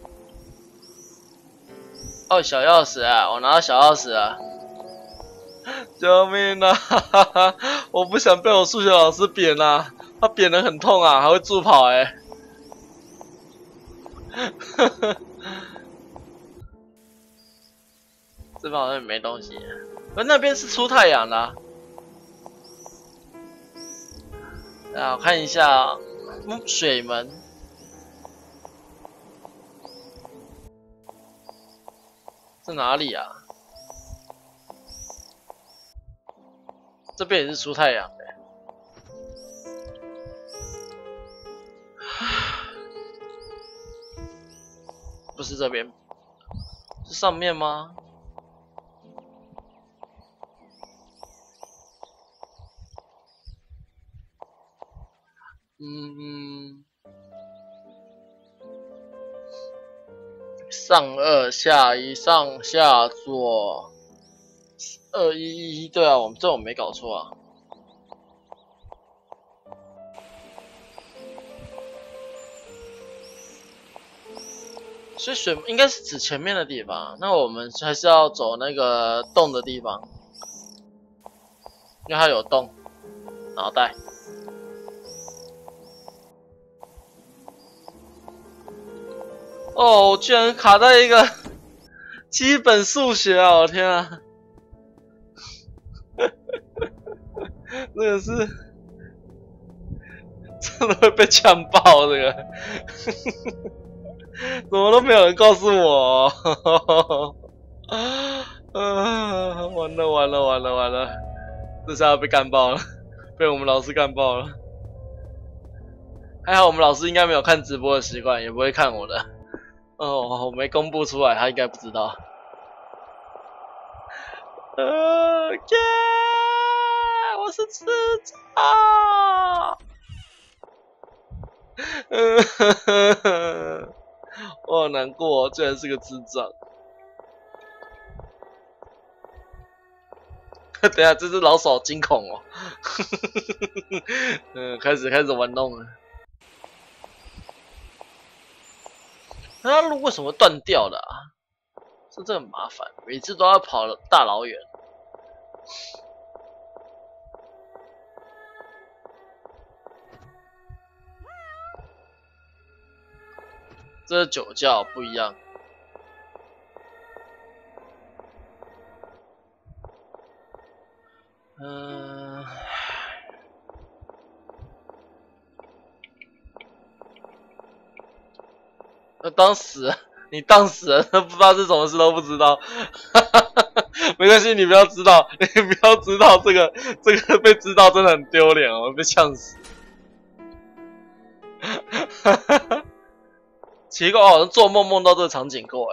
哦，小钥匙啊！我拿到小钥匙啊！救命啊！我不想被我数学老师扁啊，他扁得很痛啊，还会助跑欸。这边好像也没东西，而那边是出太阳的啊。我看一下，水门。在哪里啊？这边也是出太阳的。不是这边，是上面吗？上2下1，上下左211，对啊，我们没搞错啊。所以水应该是指前面的地方，那我们还是要走那个洞的地方，因为它有洞。脑袋。 哦，我居然卡在一个基本数学啊！我天啊，这个是真的会被呛爆这个，怎么都没有人告诉我、哦？完了完了完了完了，这下要被干爆了，被我们老师干爆了。还好我们老师应该没有看直播的习惯，也不会看我的。哦，我没公布出来，他应该不知道。我是智障。我好难过，居然是个智障。等一下，这只老手好惊恐哦。开始玩弄了。那路为什么断掉了啊？这真的很麻烦，每次都要跑大老远。这酒窖不一样。当死，你当死了，不知道是什么事都不知道，没关系，你不要知道，你不要知道这个被知道真的很丢脸哦，被呛死。奇怪，我好像做梦到这个场景过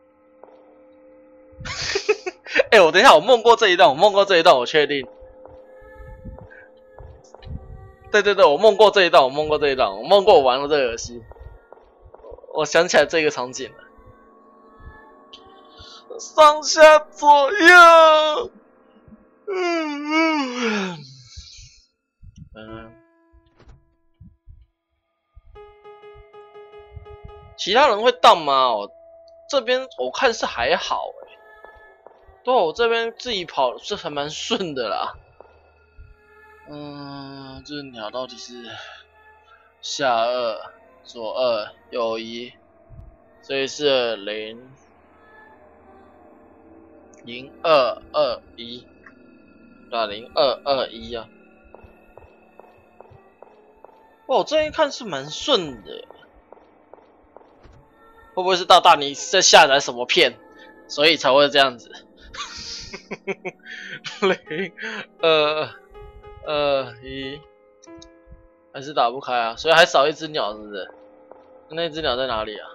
哎，我等一下，我梦过这一段，我确定。对，我梦过这一段，我梦过我玩了这个游戏。我想起来这个场景了，上下左右，其他人会荡吗？这边我看是还好对，我这边自己跑是还蛮顺的啦。这鸟到底是下2。左2右1，所以是0 0 2 2 1，对啊，0 2 2 1啊。我这边看是蛮顺的，会不会是到大你在下载什么片，所以才会这样子？0 2 2 1。还是打不开啊，所以还少一只鸟，是不是？那只鸟在哪里啊？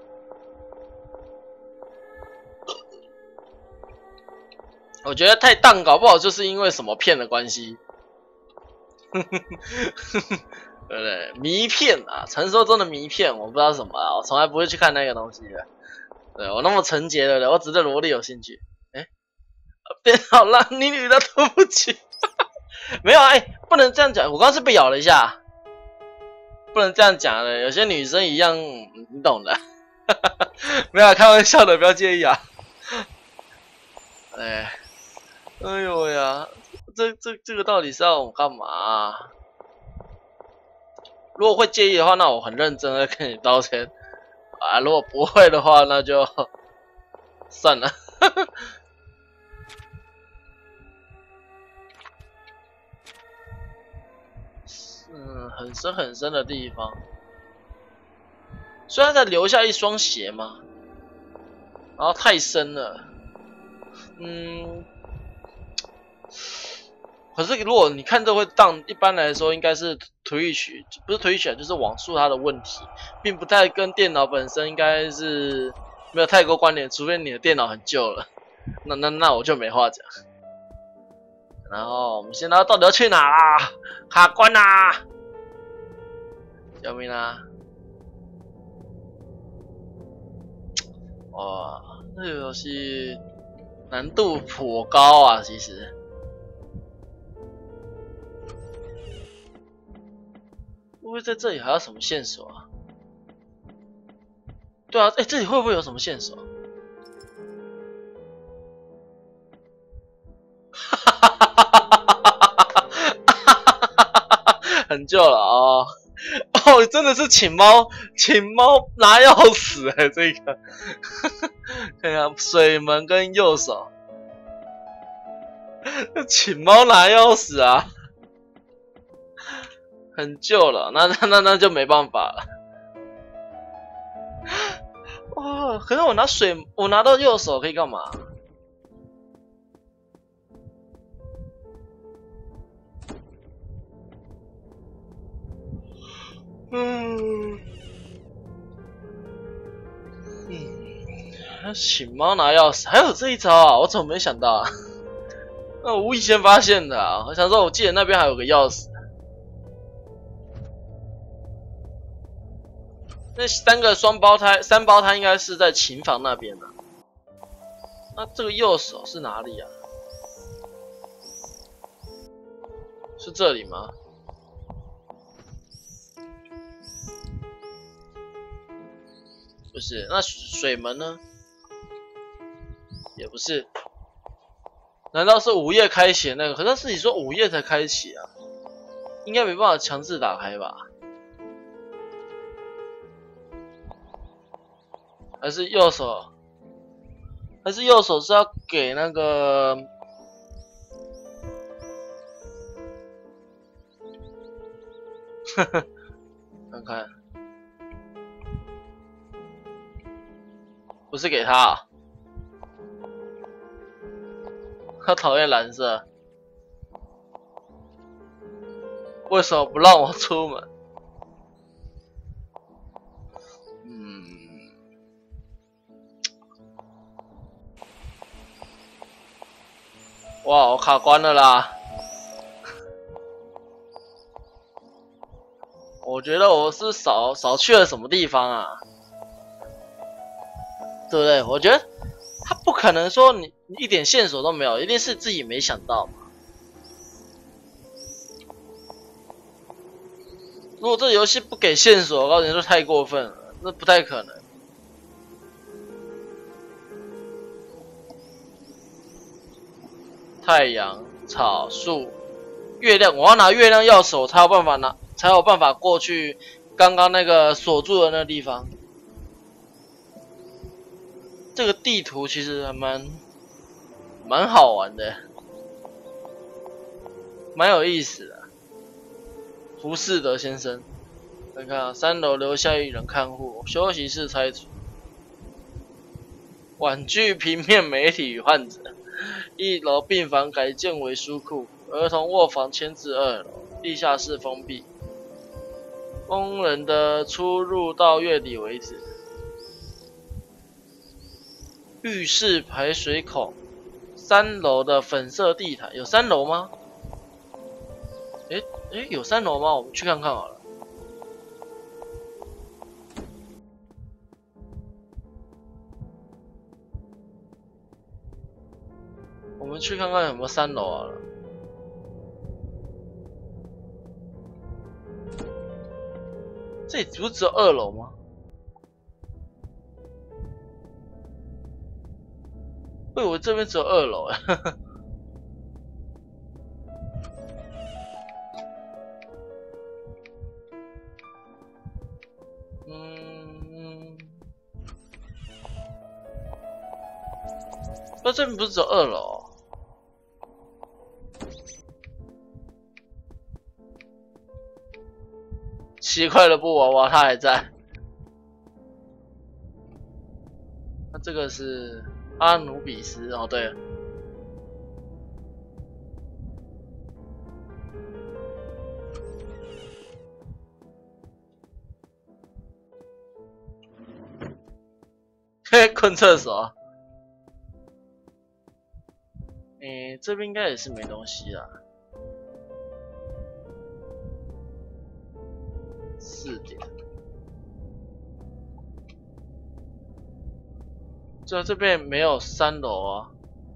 我觉得太荡，搞不好就是因为什么片的关系。对不对？迷片啊，传说中的迷片，我不知道什么啊，我从来不会去看那个东西的。对我那么纯洁的人，我只对萝莉有兴趣。变好烂，你女的，对不起。没有不能这样讲，我刚刚是被咬了一下。不能这样讲的，有些女生一样，你懂的。没有开玩笑的，不要介意啊。哎呦呀，这个到底是要我干嘛啊？如果会介意的话，那我很认真的跟你道歉啊。如果不会的话，那就算了。很深很深的地方，虽然再留下一双鞋嘛，然后太深了，可是如果你看这会荡，一般来说应该是Twitch，不是Twitch，就是网速它的问题，并不太跟电脑本身应该是没有太多关联，除非你的电脑很旧了，那我就没话讲。然后我们现在到底要去哪啦？卡关啦！救命啊！哇，这个游戏难度颇高啊，其实。会不会在这里还有什么线索啊？对啊，这里会不会有什么线索？很旧了哦， 哦，真的是请猫拿钥匙哎，这个，看看水门跟右手，请猫拿钥匙啊，很旧了，那就没办法了。哦，可是我拿到右手可以干嘛？请猫拿钥匙，还有这一招啊！我怎么没想到啊？那我无意间发现的啊！我想说，我记得那边还有个钥匙。那三胞胎应该是在琴房那边的。那这个右手是哪里啊？是这里吗？不是，那水门呢？也不是。难道是午夜开启的那个？可是你说午夜才开启啊，应该没办法强制打开吧？还是右手？还是右手是要给那个？呵呵，看看，不是给他啊？他讨厌蓝色，为什么不让我出门？哇，我卡关了啦！我觉得我是少去了什么地方啊？对不对？我觉得他不可能说你一点线索都没有，一定是自己没想到嘛。如果这游戏不给线索，我告诉你，这太过分了，那不太可能。太阳、草、树、月亮，我要拿月亮钥匙，我才有办法过去刚刚那个锁住的那个地方。这个地图其实还蛮好玩的，蛮有意思的。浮士德先生，看看啊，3楼留下一人看护，休息室拆除，婉拒平面媒体与患者。1楼病房改建为书库，儿童卧房迁至2楼，地下室封闭，工人的出入到月底为止。浴室排水孔，3楼的粉色地毯，有3楼吗？有3楼吗？我们去看看好了。我们去看看有没有3楼好了。这里不是只有2楼吗？我以为这边只有2楼哎。那这边不是只有2楼？奇怪的布娃娃它还在。那这个是阿努比斯哦，对了。嘿，困厕所。这边应该也是没东西啦。4点。这边没有3楼啊。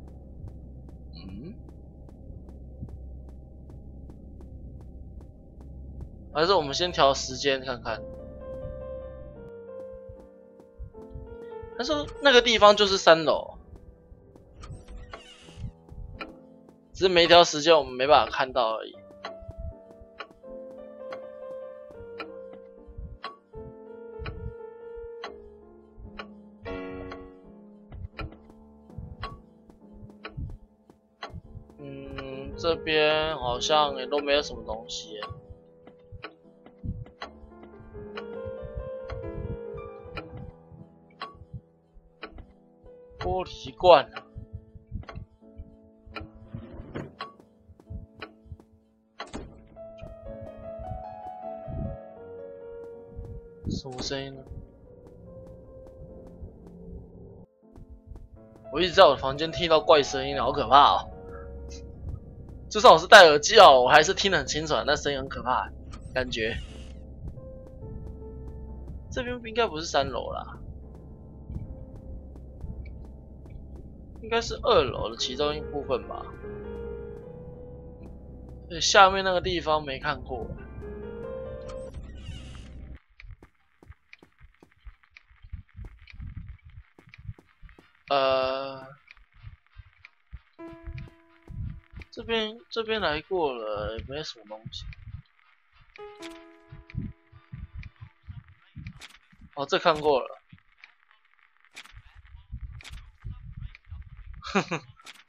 还是我们先调时间看看。他说那个地方就是3楼。只是每一条时间我们没办法看到而已。 这边好像也都没有什么东西耶。玻璃罐啊，什么声音呢？我一直在我的房间听到怪声音，好可怕哦！就算我是戴耳机哦，我还是听得很清楚，那声音很可怕，感觉。这边应该不是3楼啦，应该是2楼的其中一部分吧。下面那个地方没看过。这边来过了，也没什么东西。哦，这看过了。哼哼。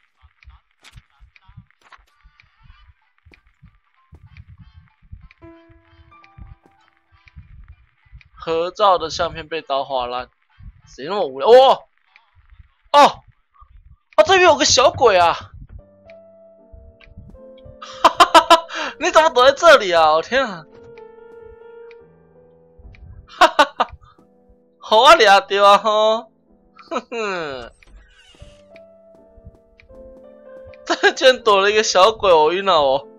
合照的相片被刀划烂，谁那么无聊？哦哦哦，这边有个小鬼啊！哈哈哈！你怎么躲在这里啊？我天啊！哈哈哈！好啊，俩对啊吼！哼哼，这居然躲了一个小鬼，我晕了我。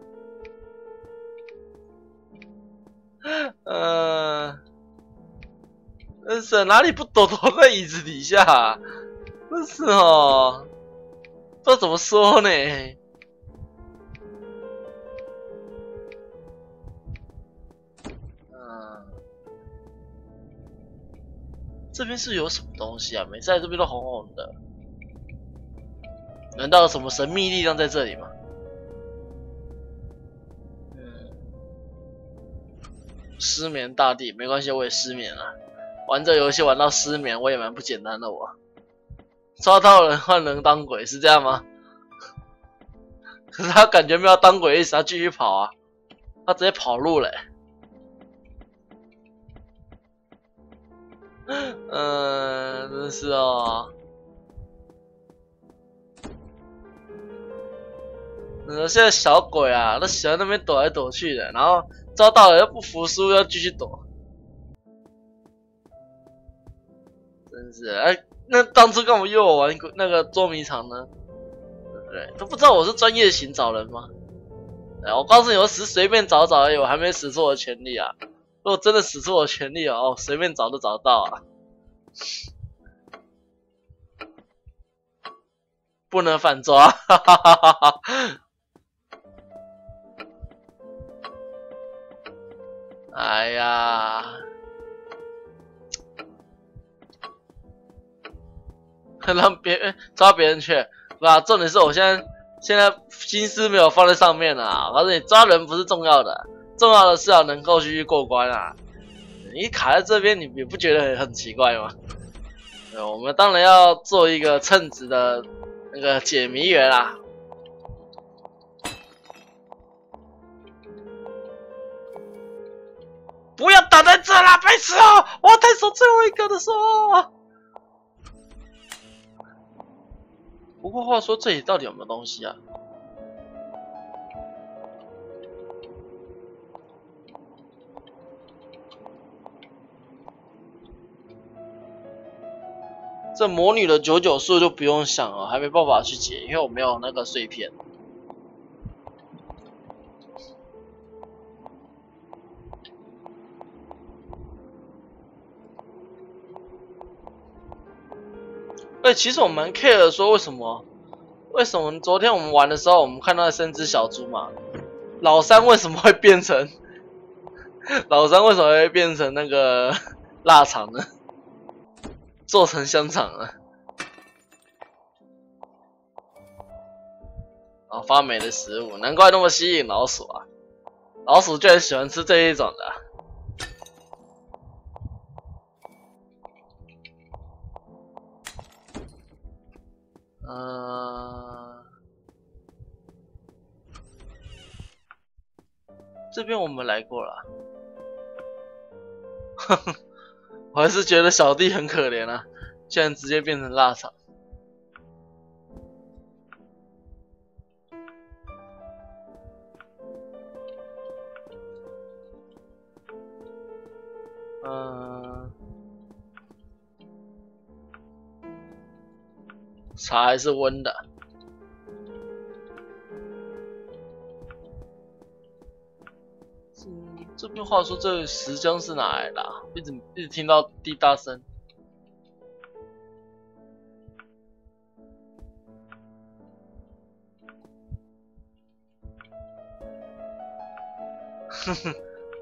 真是哪里不躲在椅子底下啊？真是哦，不知道怎么说呢。这边是有什么东西啊？每次来这边都红红的，难道有什么神秘力量在这里吗？失眠大帝，没关系，我也失眠了。玩这游戏玩到失眠，我也蛮不简单的我。抓到人换人当鬼是这样吗？可是他感觉没有当鬼意思，他继续跑啊，他直接跑路了欸。真是哦。现在小鬼啊，都喜欢那边躲来躲去的，然后抓到了又不服输，要继续躲。真是，哎，那当初干嘛约我玩那个捉迷藏呢？对不对？都不知道我是专业型找人吗？哎，我告诉你，我只是随便找找而已，我还没使出我的全力啊！如果真的使出我的全力哦，随便找都找得到啊！不能反抓，哈哈哈哈哈！哎呀，让别人抓别人去，不啊，重点是我现在心思没有放在上面啊！我告诉你，抓人不是重要的，重要的是要能够继续过关啊！你卡在这边，你不觉得很奇怪吗？我们当然要做一个称职的那个解谜员啦。不要挡在这啦，白痴哦！我要探索最后一个的时候。不过话说，这里到底有没有东西啊？这魔女的99数就不用想了，还没办法去解，因为我没有那个碎片。其实我蛮 care 的说为什么昨天我们玩的时候，我们看到3只小猪嘛，老三为什么会变成那个腊肠呢？做成香肠了。哦，发霉的食物，难怪那么吸引老鼠啊！老鼠居然喜欢吃这一种的。 这边我们来过了，我还是觉得小弟很可怜啊，竟然直接变成腊肠。茶还是温的。这边话说，这石浆是哪来的啊？一直听到滴答声。哼哼。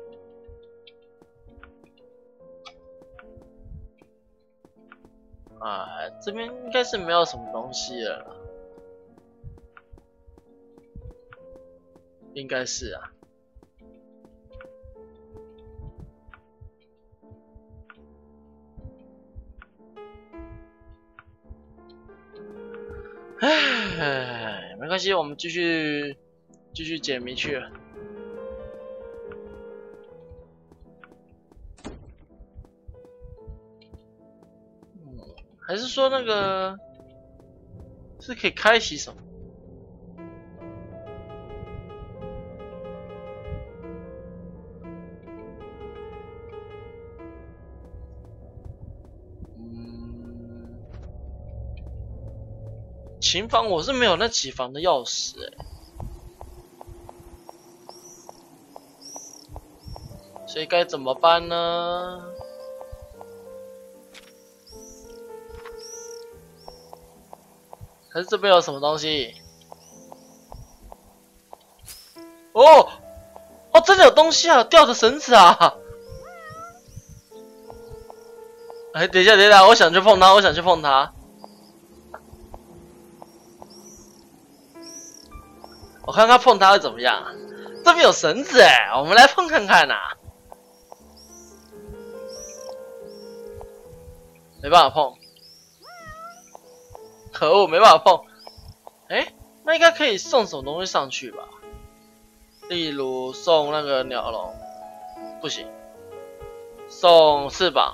这边应该是没有什么东西了啦，应该是啊。唉，没关系，我们继续解谜去了。还是说那个是可以开启什么？琴房我是没有那几房的钥匙所以该怎么办呢？还是这边有什么东西？哦，真的有东西啊，吊着绳子啊！哎，等一下，我想去碰它，我看看碰它会怎么样。这边有绳子我们来碰看看呐。没办法碰，可恶，没办法碰。那应该可以送什么东西上去吧？例如送那个鸟笼，不行。送翅膀。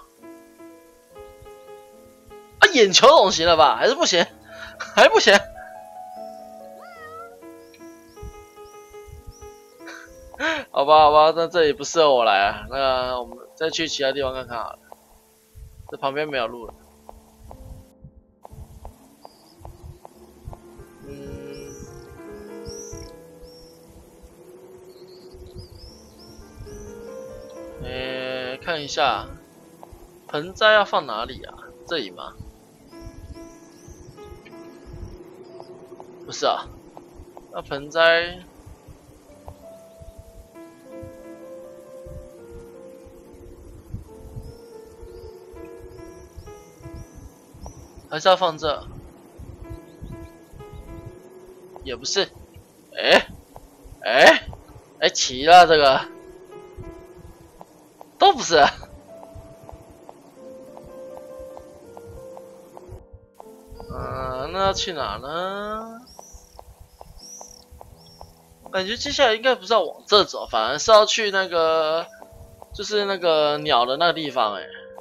眼球总行了吧？还是不行？还不行？好吧，那这里不适合我来啊。那我们再去其他地方看看好了。这旁边没有路了。看一下盆栽要放哪里啊？这里吗？不是啊，那盆栽还是要放这？也不是，齐了这个，都不是。那要去哪呢？感觉接下来应该不是要往这走，反而是要去那个，就是那个鸟的那个地方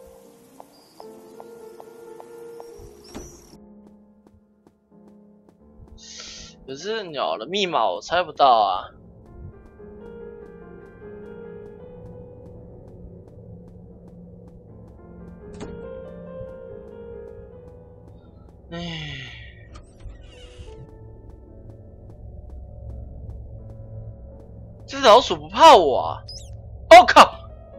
可是鸟的密码我猜不到啊。这老鼠不怕我啊！我靠！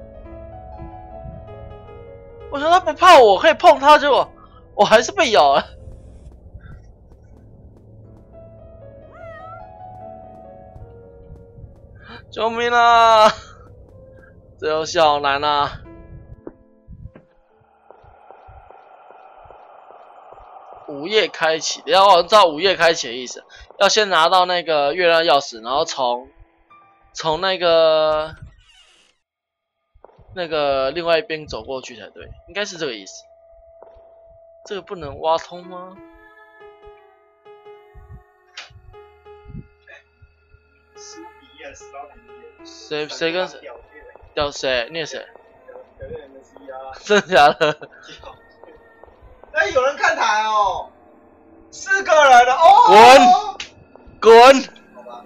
我想它不怕我，可以碰它，结果我还是被咬了。救命啊！这游戏好难啊！午夜开启，要我知道午夜开启的意思，要先拿到那个月亮钥匙，然后从那个另外一边走过去才对，应该是这个意思。这个不能挖通吗？ 谁跟谁？掉谁？虐谁？ 真的假的？ 哎，有人看台哦，4个人的哦。 滚！ 好吧。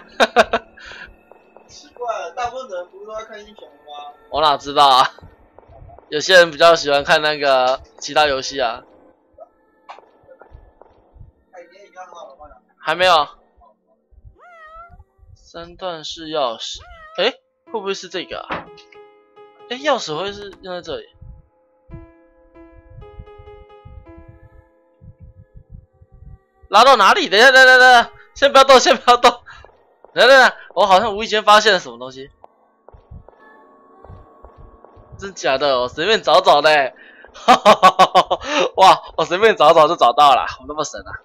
奇怪了，大部分人不是都在看英雄吗？ 我哪知道啊？有些人比较喜欢看那个其他游戏啊。还没有。3段式钥匙，哎，会不会是这个啊？哎，钥匙会是用在这里？拉到哪里？等一下，等，先不要动，先不要动。等，我好像无意间发现了什么东西。真假的？我随便找找的。哈哈哈哈！哇，我随便找找就找到了，我那么神啊！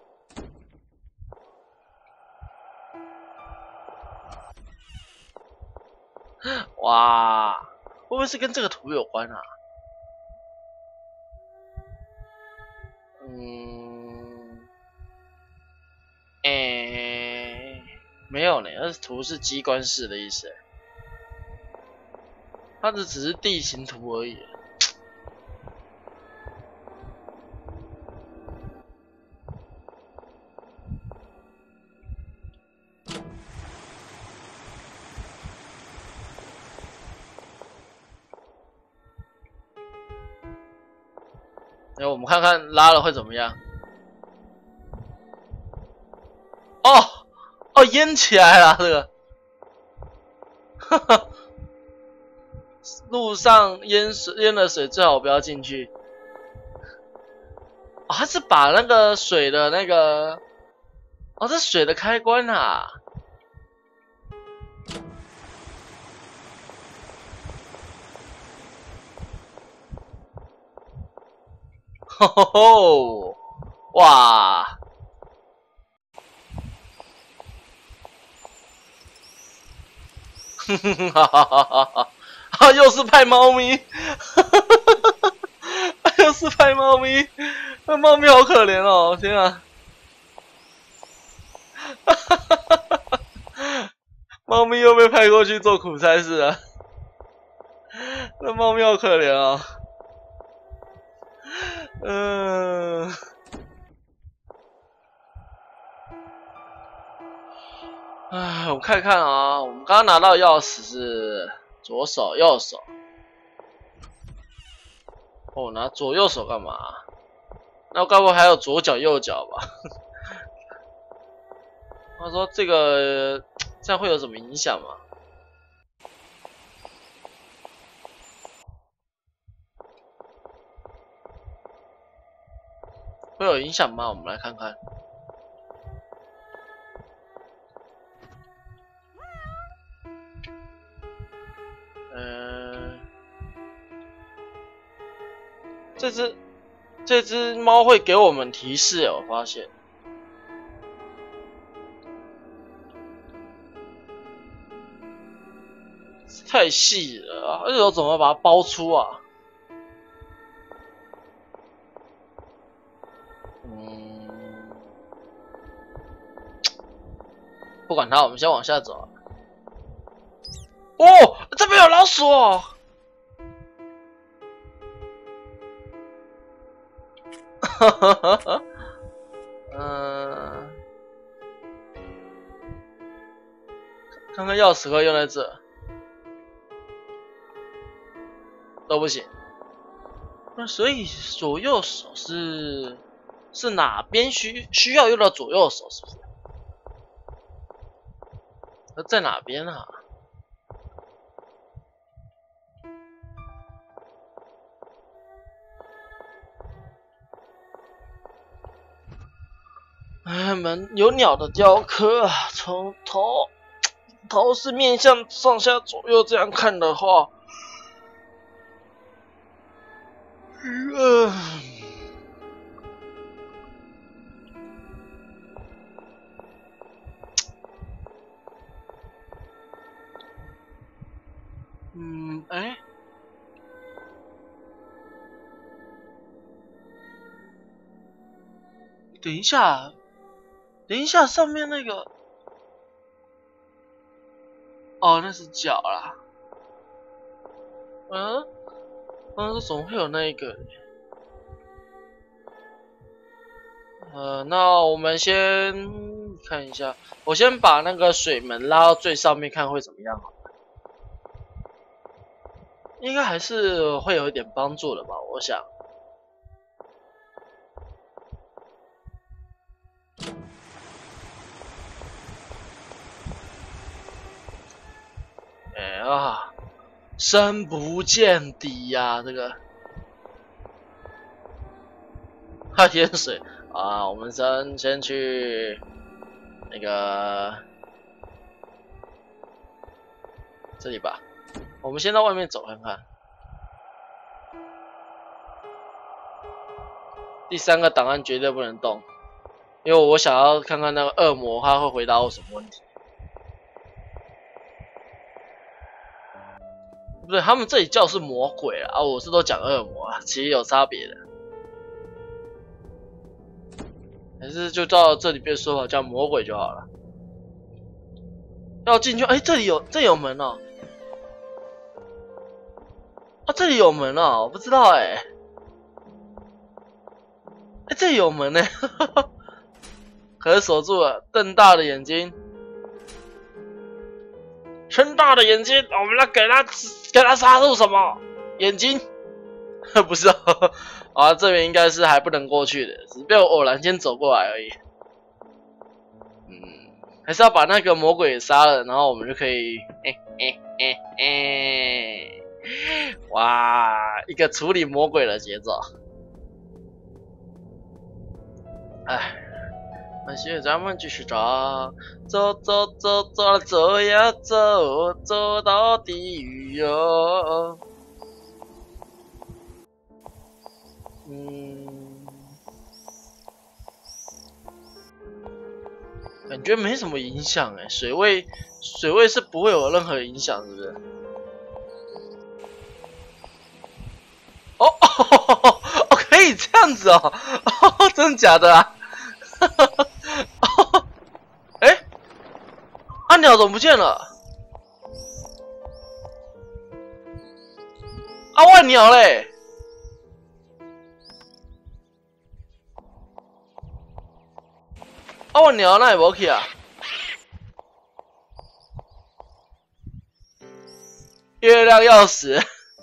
哇，会不会是跟这个图有关啊？没有呢，那图是机关式的意思，它只是地形图而已。哎，我们看看拉了会怎么样？哦，淹起来了这个，哈哈，路上淹了水，最好不要进去。哦，他是把那个水的那个，哦，这水的开关啊。吼吼吼！哇！哼哼哼，哈哈哈哈哈！啊，又是派猫咪，哈哈哈哈哈！又是派猫咪，那猫咪好可怜哦！天啊！哈哈哈哈哈！猫咪又被派过去做苦差事了，那猫咪好可怜哦。哎，我看看啊，我们刚刚拿到钥匙是左手、右手。哦，拿左右手干嘛？那该不会还有左脚、右脚吧？他说这个这样会有什么影响吗？会有影响吗？我们来看看。这只猫会给我们提示，我发现。太细了，而且我怎么把它包出啊？不管它，我们先往下走。哦，这边有老鼠哦！哈哈哈哈，看看钥匙可以用在这，都不行。那所以左右手是哪边需要用到左右手，是不是？那在哪边啊？哎，门有鸟的雕刻啊，从头是面向上下左右这样看的话，哎，等一下，上面那个， 哦，那是脚啦。怎么会有那一个？那我们先看一下，我先把那个水门拉到最上面看会怎么样？应该还是会有一点帮助的吧，我想。深不见底呀、这个。淹水啊！我们先去那个这里吧。我们先到外面走看看。第3个档案绝对不能动，因为我想要看看那个恶魔他会回答我什么问题。不对，他们这里叫是魔鬼啊，我是都讲恶魔啊，其实有差别的。还是就照这里边说法叫魔鬼就好了。要进去，哎，这里有门哦。啊，这里有门哦，我不知道哎。哎，这里有门呢，可是锁住了，瞪大的眼睛，睁大的眼睛，我们来给他杀入什么？眼睛？不是啊，这边应该是还不能过去的，只是被我偶然间走过来而已。还是要把那个魔鬼给杀了，然后我们就可以，哇，一个处理魔鬼的节奏。哎，那现在咱们继续找，走呀走，走到地狱哟。感觉没什么影响哎，水位是不会有任何影响，是不是？哦，可以这样子哦，真的假的啊？哎，啊鸟怎么不见了？啊万鸟嘞？啊万鸟那也无去啊？月亮钥匙。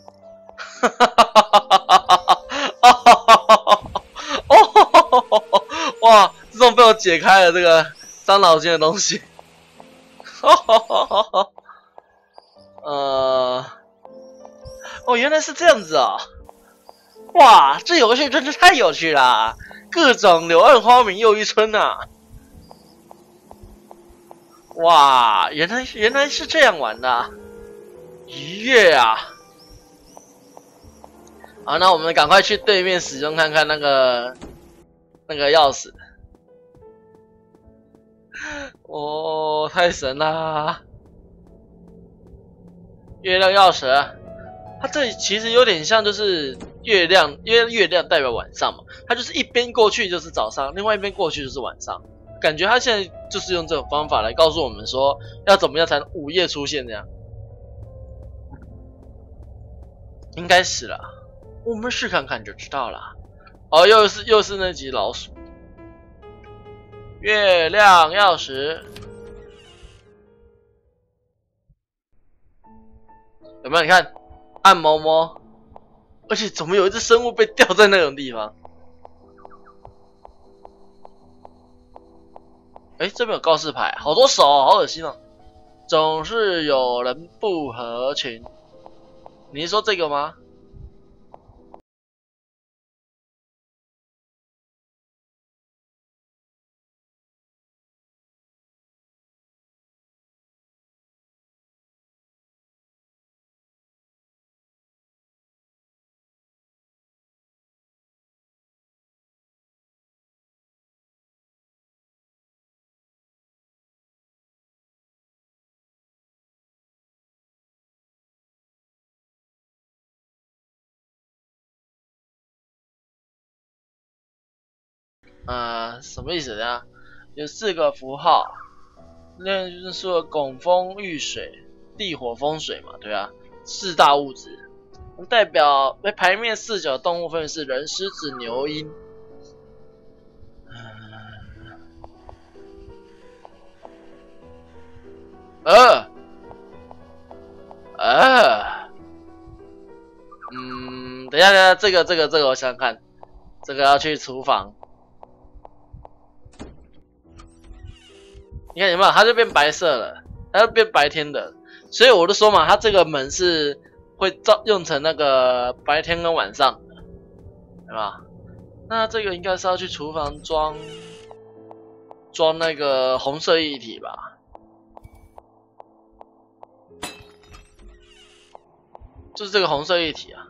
哇！自从被我解开了这个伤脑筋的东西，原来是这样子啊！哇，这游戏真是太有趣了，各种柳暗花明又一村啊！哇，原来是这样玩的，愉悦啊！好，那我们赶快去对面使用看看那个钥匙。哦，太神啦！月亮钥匙，它这里其实有点像就是月亮，因为月亮代表晚上嘛，它就是一边过去就是早上，另外一边过去就是晚上。感觉它现在就是用这种方法来告诉我们说，要怎么样才能午夜出现这样。应该是啦，我们试看看就知道了。哦，又是那集老鼠。月亮钥匙有没有？你看，暗摸摸，而且怎么有一只生物被吊在那种地方？哎，这边有告示牌，好多手，好恶心哦！总是有人不合群。你是说这个吗？什么意思呀？有4个符号，那就是说拱风遇水。 地火风水嘛，对啊，四大物质，代表牌面四角动物分别是人、狮子、牛、鹰。等一下，这个我想想看，这个要去厨房。你看有没有？它就变白色了，它就变白天的。所以我就说嘛，它这个门是会用成那个白天跟晚上的，对吧？那这个应该是要去厨房装那个红色液体吧？就是这个红色液体啊。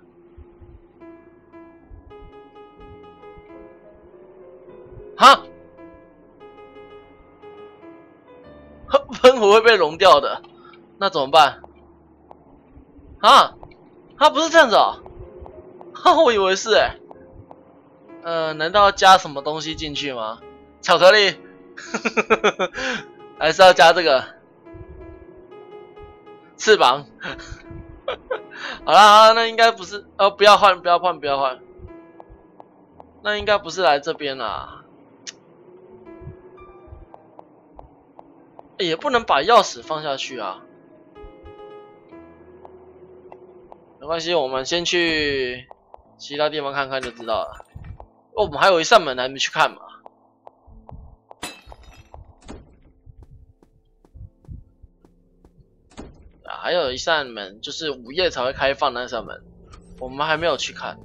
哈，喷壶会被融掉的，那怎么办？啊，它不是这样子哦，哈，我以为是难道要加什么东西进去吗？巧克力，还是要加这个翅膀？好啦，那应该不是，不要换，那应该不是来这边啦。也不能把钥匙放下去啊，没关系，我们先去其他地方看看就知道了。我们还有一扇门还没去看嘛。还有一扇门，就是午夜才会开放的那扇门，我们还没有去看。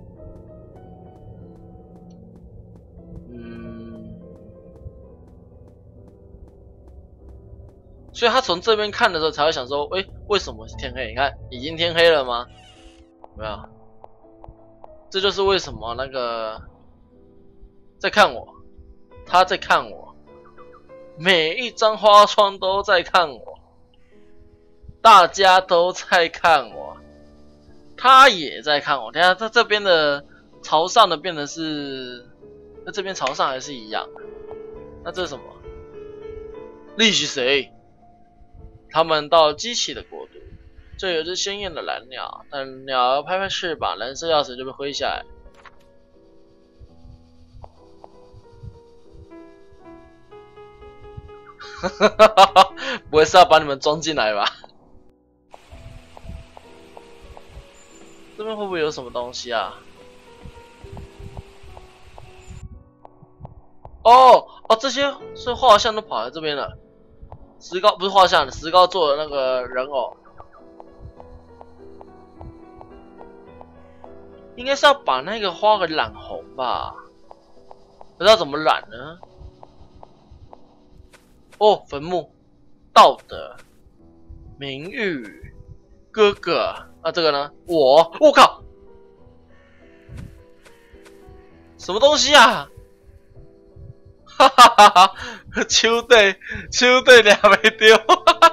所以他从这边看的时候才会想说，为什么是天黑？你看，已经天黑了吗？有没有？这就是为什么那个在看我，他在看我，每一张花窗都在看我，大家都在看我，他也在看我。等一下，他这边的朝上的变成是，那这边朝上还是一样？那这是什么？利息谁？他们到机器的国度，这有只鲜艳的蓝鸟，但鸟儿拍拍翅膀，蓝色钥匙就被挥下来。不会是要把你们装进来吧？这边会不会有什么东西啊？哦，这些是画像都跑来这边了。石膏不是画像，石膏做的那个人偶，应该是要把那个花给染红吧？不知道怎么染呢？哦，坟墓、道德、名誉、哥哥，那这个呢？我靠，什么东西啊？哈哈哈哈！手底抓袂着，哈哈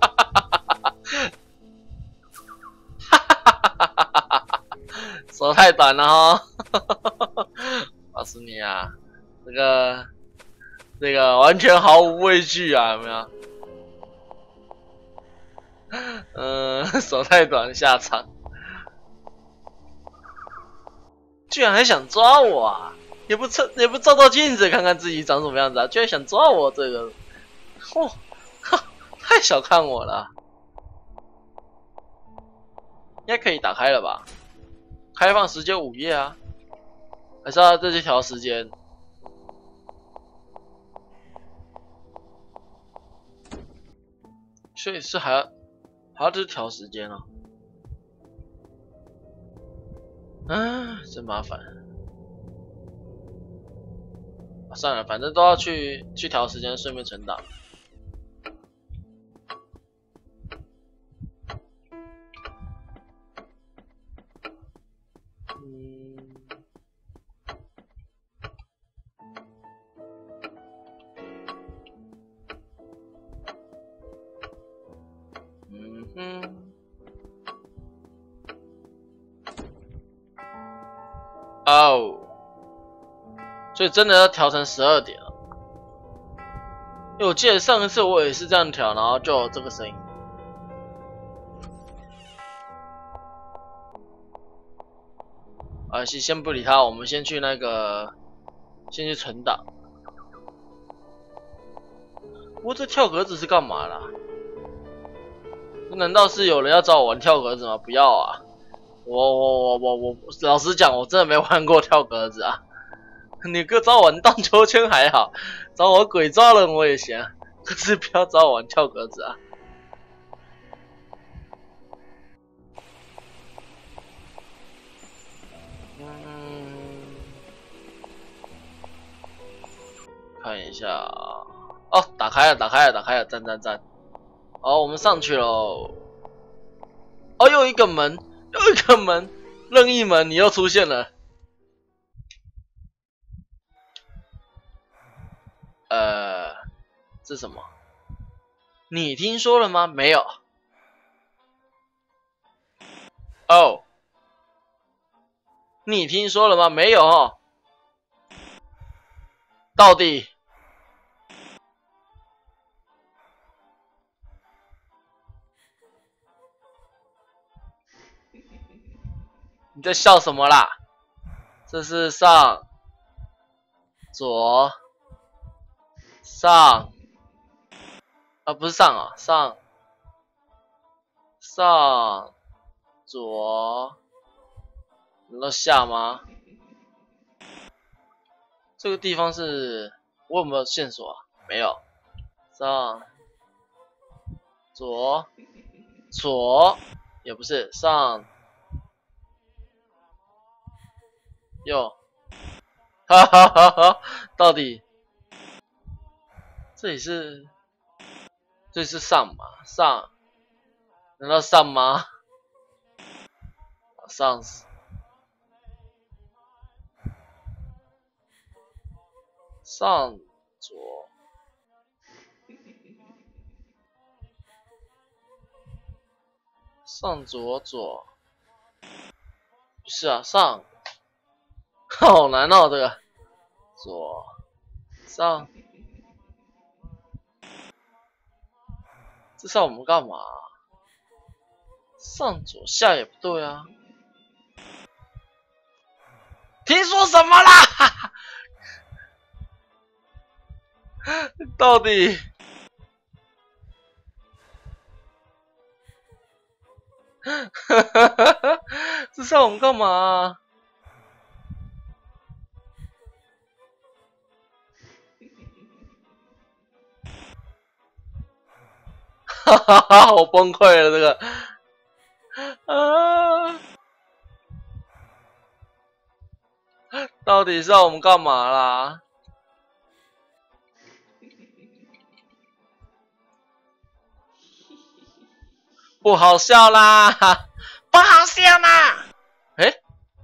哈！手太短了哈，告诉你啊，这个完全毫无畏惧啊，有没有？手太短下场，居然还想抓我啊！也不照镜子看看自己长什么样子啊！居然想抓我这个，太小看我了。应该可以打开了吧？开放时间午夜啊，还是要这调时间？所以是还要这调时间啊？真麻烦。算了，反正都要去调时间，顺便存档。哦。所以真的要调成12点了，因为我记得上一次我也是这样调，然后就有这个声音。 啊，先不理他，我们先去那个，先去存档。不过这跳格子是干嘛啦？难道是有人要找我玩跳格子吗？不要啊！我老实讲，我真的没玩过跳格子啊。你哥找我玩荡秋千还好，找我鬼抓人我也行，可是不要找我玩跳格子啊。看一下啊，哦，打开了，赞。好，我们上去喽。哦，又一个门，任意门，你又出现了。这是什么？你听说了吗？没有。哦，你听说了吗？没有哦。到底？你在笑什么啦？这是上左上啊，不是上啊，上左，难道下吗？这个地方是我有没有线索啊？没有。上左也不是，上右，哈哈哈哈！到底这里是上吗？上？难道上吗？上左。上左，不是啊，上，好难哦，这个左上，这上我们干嘛？上左下也不对啊。听说什么啦？到底？这上我们干嘛？哈哈哈，我崩溃了，这个啊！到底是要我们干嘛啦？不好笑啦，不好笑啦！诶，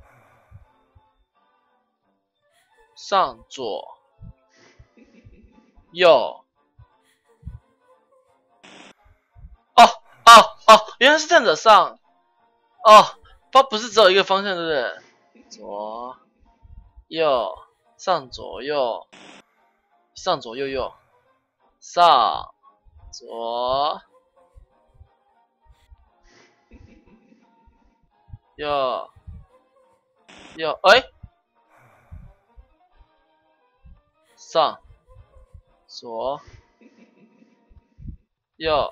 上左右，原来是站着上，哦，它不是只有一个方向，对不对？左右，上左右，上左右右，上左右右，哎，上左右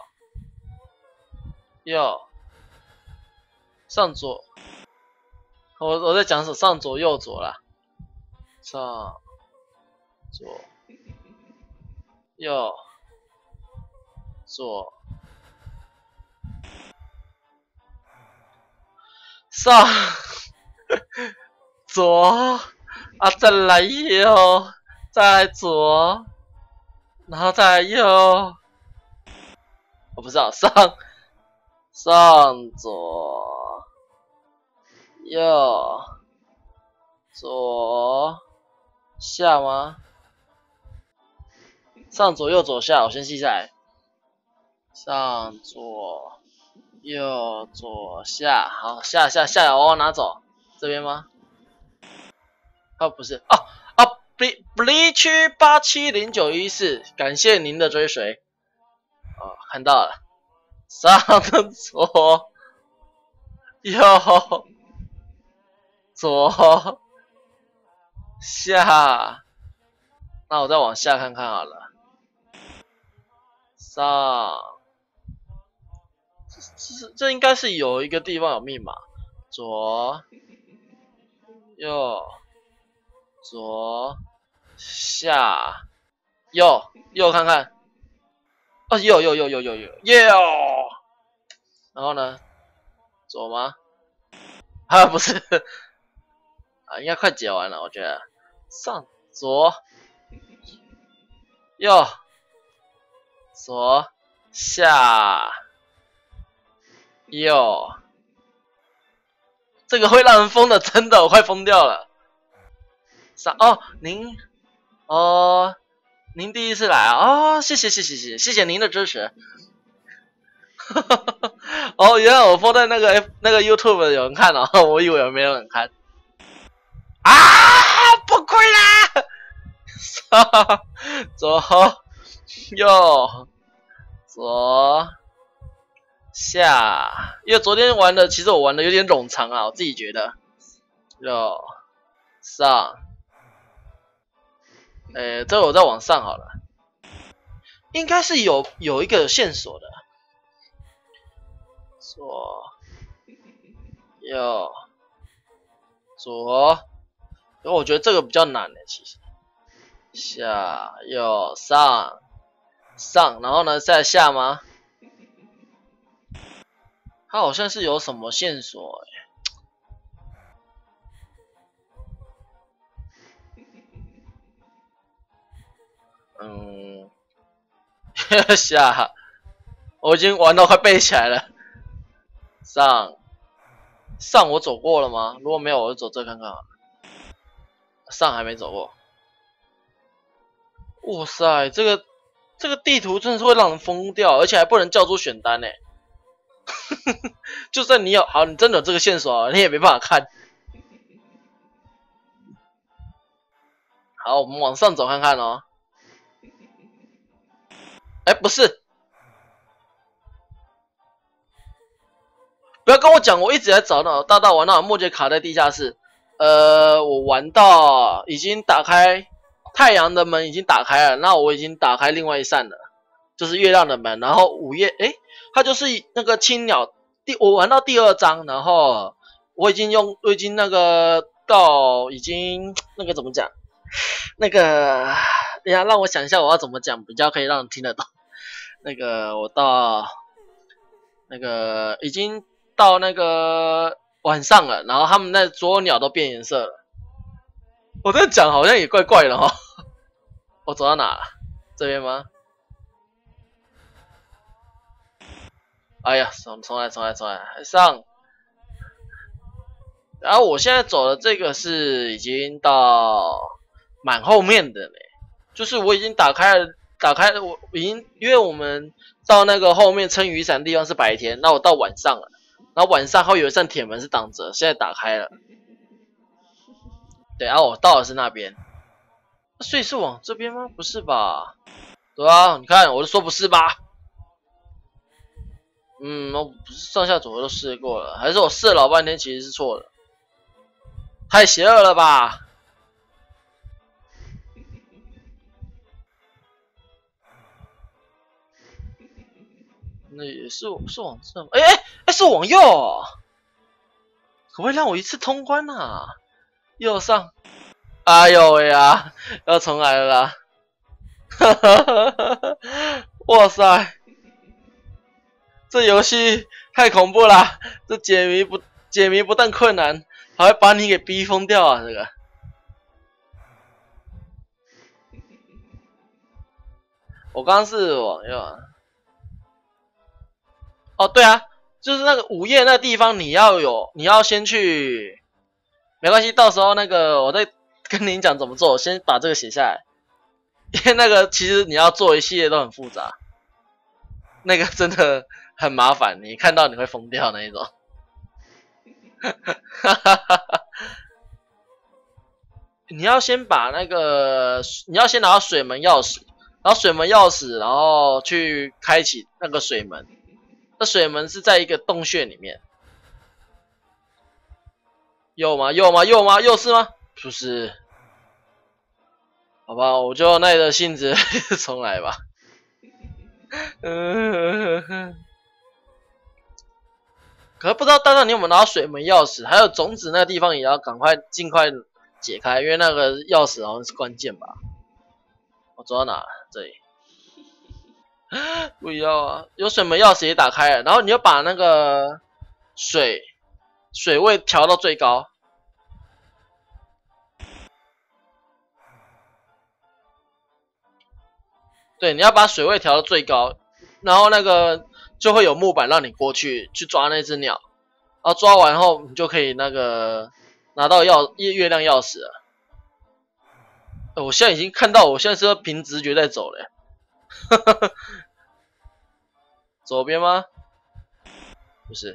右，上左，我在讲什么？上左右左啦，上左右左上左啊，再来右，再来左，然后再来右，我不知道上左右左下吗？上左右左下，我先记下来。上左右左下，好，下，我往哪走？这边吗？哦，不是，Bleach 870914，感谢您的追随。哦，看到了，上左右左下，那我再往下看看好了。上，这应该是有一个地方有密码。左右左下右看看。哦，右，然后呢？左吗？啊，不是，啊，应该快解完了，我觉得。上左右左下右，这个会让人疯的，真的，我快疯掉了。上哦，您第一次来啊？哦，谢谢您的支持。哦，原来我放在那个 YouTube 有人看了，我以为没有人看。啊，不亏啦！左右左下，因为昨天玩的，其实我玩的有点冗长啊，我自己觉得。右上，这个我再往上好了，应该是有一个线索的。左右左，因为我觉得这个比较难的，其实。下右上，然后呢再下吗？它好像是有什么线索下，我已经玩到快背起来了。上我走过了吗？如果没有，我就走这看看。上还没走过。哇塞，这个地图真的是会让人疯掉，而且还不能叫出选单欸。就算你有好，你真的有这个线索，你也没办法看。好，我们往上走看看哦。哎，不是，不要跟我讲，我一直在找那大道玩到末节卡在地下室。我玩到已经打开太阳的门，已经打开了，那我已经打开另外一扇了，就是月亮的门。然后午夜，它就是那个青鸟。我玩到第2章，然后我已经那个到已经那个怎么讲？那个，等一下让我想一下我要怎么讲比较可以让人听得懂。那个我到那个已经到那个晚上了，然后他们那所有鸟都变颜色了。我这讲好像也怪怪的哦。我走到哪了？这边吗？哎呀，重来，上。然后我现在走的这个是已经到蛮后面的嘞，就是我已经打开了，我已经因为我们到那个后面撑雨伞的地方是白天，那我到晚上了，然后晚上还有一扇铁门是挡着，现在打开了。对啊，我到的是那边，所以是往这边吗？不是吧？对啊，你看我就说不是吧？我不是上下左右都试过了，还是我试了老半天其实是错的，太邪恶了吧？那也是往上，是往右，可不可以让我一次通关啊？右上，哎呦喂啊，要重来了啦！哇塞，这游戏太恐怖了，这解谜不但困难，还会把你给逼疯掉啊！这个，我刚刚是往右啊。哦，对啊，就是那个午夜那地方，你要先去，没关系，到时候那个我再跟您讲怎么做，先把这个写下来，因为那个其实你要做一系列都很复杂，那个真的很麻烦，你看到你会疯掉那一种。你要先把那个，你要先拿到水门钥匙，然后水门钥匙，然后去开启那个水门。那水门是在一个洞穴里面， 有吗？有吗？有吗？有是吗？不是。好吧，我就耐着性子重来吧。可是不知道大大你有没有拿到水门钥匙，还有种子那个地方也要赶快尽快解开，因为那个钥匙好像是关键吧。我走到哪了？这里。不要啊！有水门钥匙也打开了，然后你就把那个水位调到最高。对，你要把水位调到最高，然后那个就会有木板让你过去抓那只鸟，然后抓完后你就可以那个拿到月亮钥匙了。我现在已经看到，我现在是要凭直觉在走了。左边吗？不是。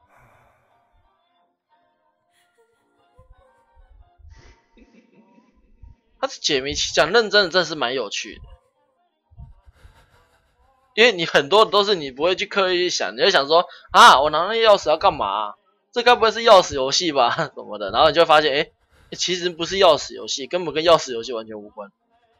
它是解谜器，讲认真的，真是蛮有趣的。因为你很多都是你不会去刻意去想，你会想说啊，我拿那钥匙要干嘛？这该不会是钥匙游戏吧？什么的，然后你就会发现，哎，其实不是钥匙游戏，根本跟钥匙游戏完全无关。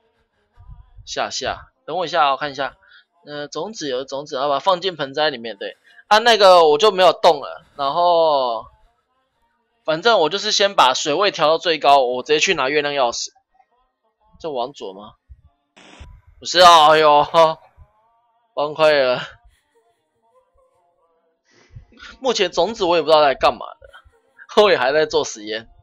等我一下，我看一下。种子有种子，要把它放进盆栽里面。对，啊，那个我就没有动了。然后，反正我就是先把水位调到最高，我直接去拿月亮钥匙。这往左吗？不是啊，哎呦，崩溃了。目前种子我也不知道在干嘛的，我也还在做实验。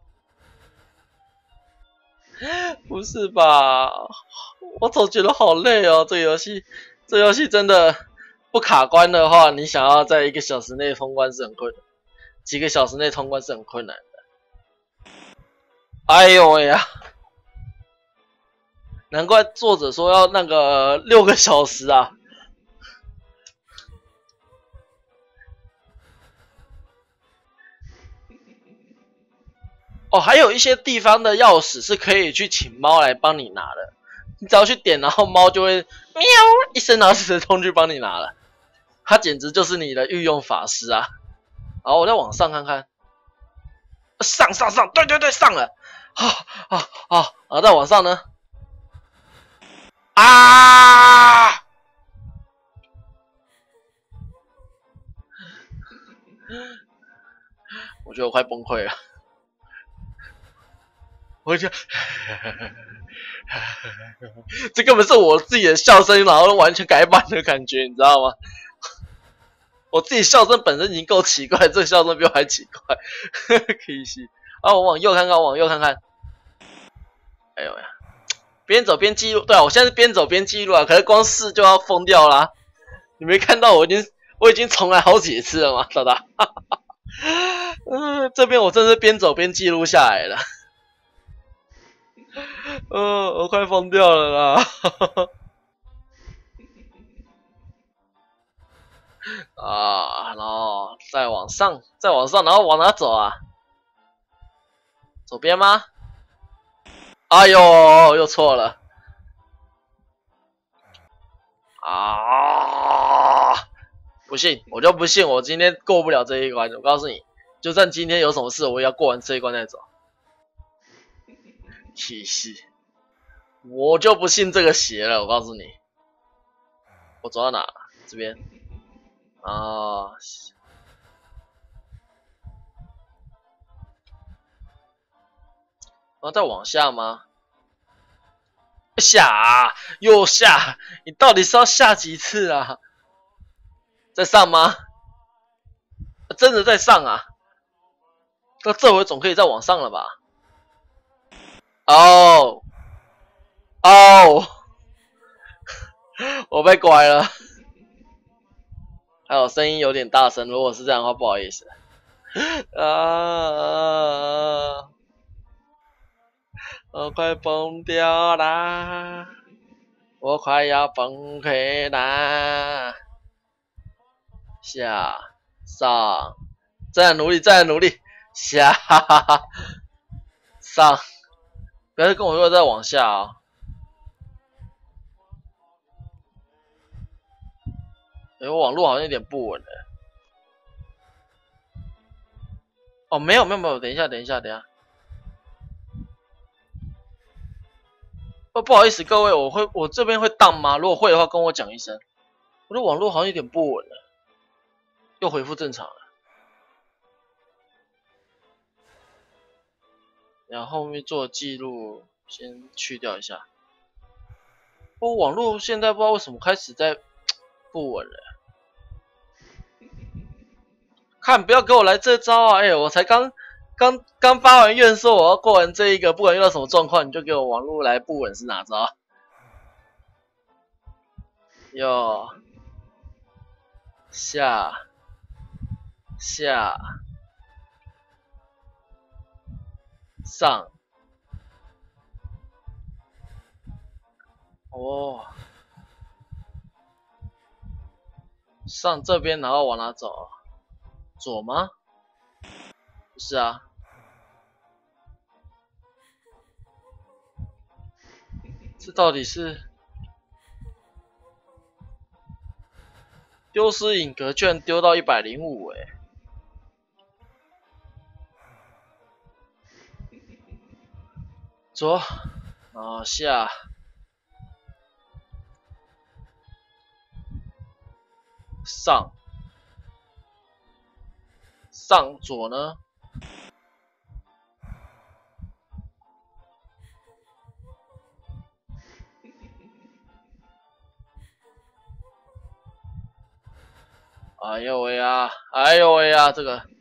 不是吧？我总觉得好累哦，这游戏真的不卡关的话，你想要在1个小时内通关是很困难，几个小时内通关是很困难的。哎呦喂呀！难怪作者说要那个6个小时啊。哦，还有一些地方的钥匙是可以去请猫来帮你拿的，你只要去点，然后猫就会喵一声，然后直接冲去帮你拿了。它简直就是你的御用法师啊！好，我再往上看看，上，对，上了，然后再往上呢，啊！我觉得我快崩溃了，我觉得这根本是我自己的笑声，然后完全改版的感觉，你知道吗？我自己笑声本身已经够奇怪，这个笑声比我还奇怪，可以惜。啊，我往右看看，我往右看看。哎呦呀，边走边记录。对啊，我现在是边走边记录啊，可是光试就要疯掉啦。你没看到我已经重来好几次了吗，大大？这边我真是边走边记录下来了。我快疯掉了啦！啊，然后再往上，然后往哪走啊？左边吗？哎呦，又错了。啊！不信，我就不信，我今天过不了这一关。我告诉你，就算今天有什么事，我也要过完这一关再走。体系，我就不信这个邪了。我告诉你，我走到哪？这边啊。然后再往下吗？下啊，又下，你到底是要下几次啊？再上吗？真的在上啊？那这回总可以再往上了吧？哦，我被拐了。还有声音有点大声，如果是这样的话，不好意思。我快崩掉啦！我快要崩溃啦！下上，再努力，下上，不要跟我说再往下啊！我网络好像有点不稳了。 哦，没有，等一下。哦，不好意思，各位，我这边会当吗？如果会的话，跟我讲一声。我的网络好像有点不稳了，又恢复正常了。然后后面做记录先去掉一下。我网络现在不知道为什么开始在不稳了。看，不要给我来这招啊！我才刚发完愿，说我要过完这一个，不管遇到什么状况，你就给我网络来不稳是哪招？哟，下上，哦，上这边，然后往哪走？左吗？不是啊。这到底是丢失影格，居然丢到105左，然后下，上左呢？哎呦喂啊，这个。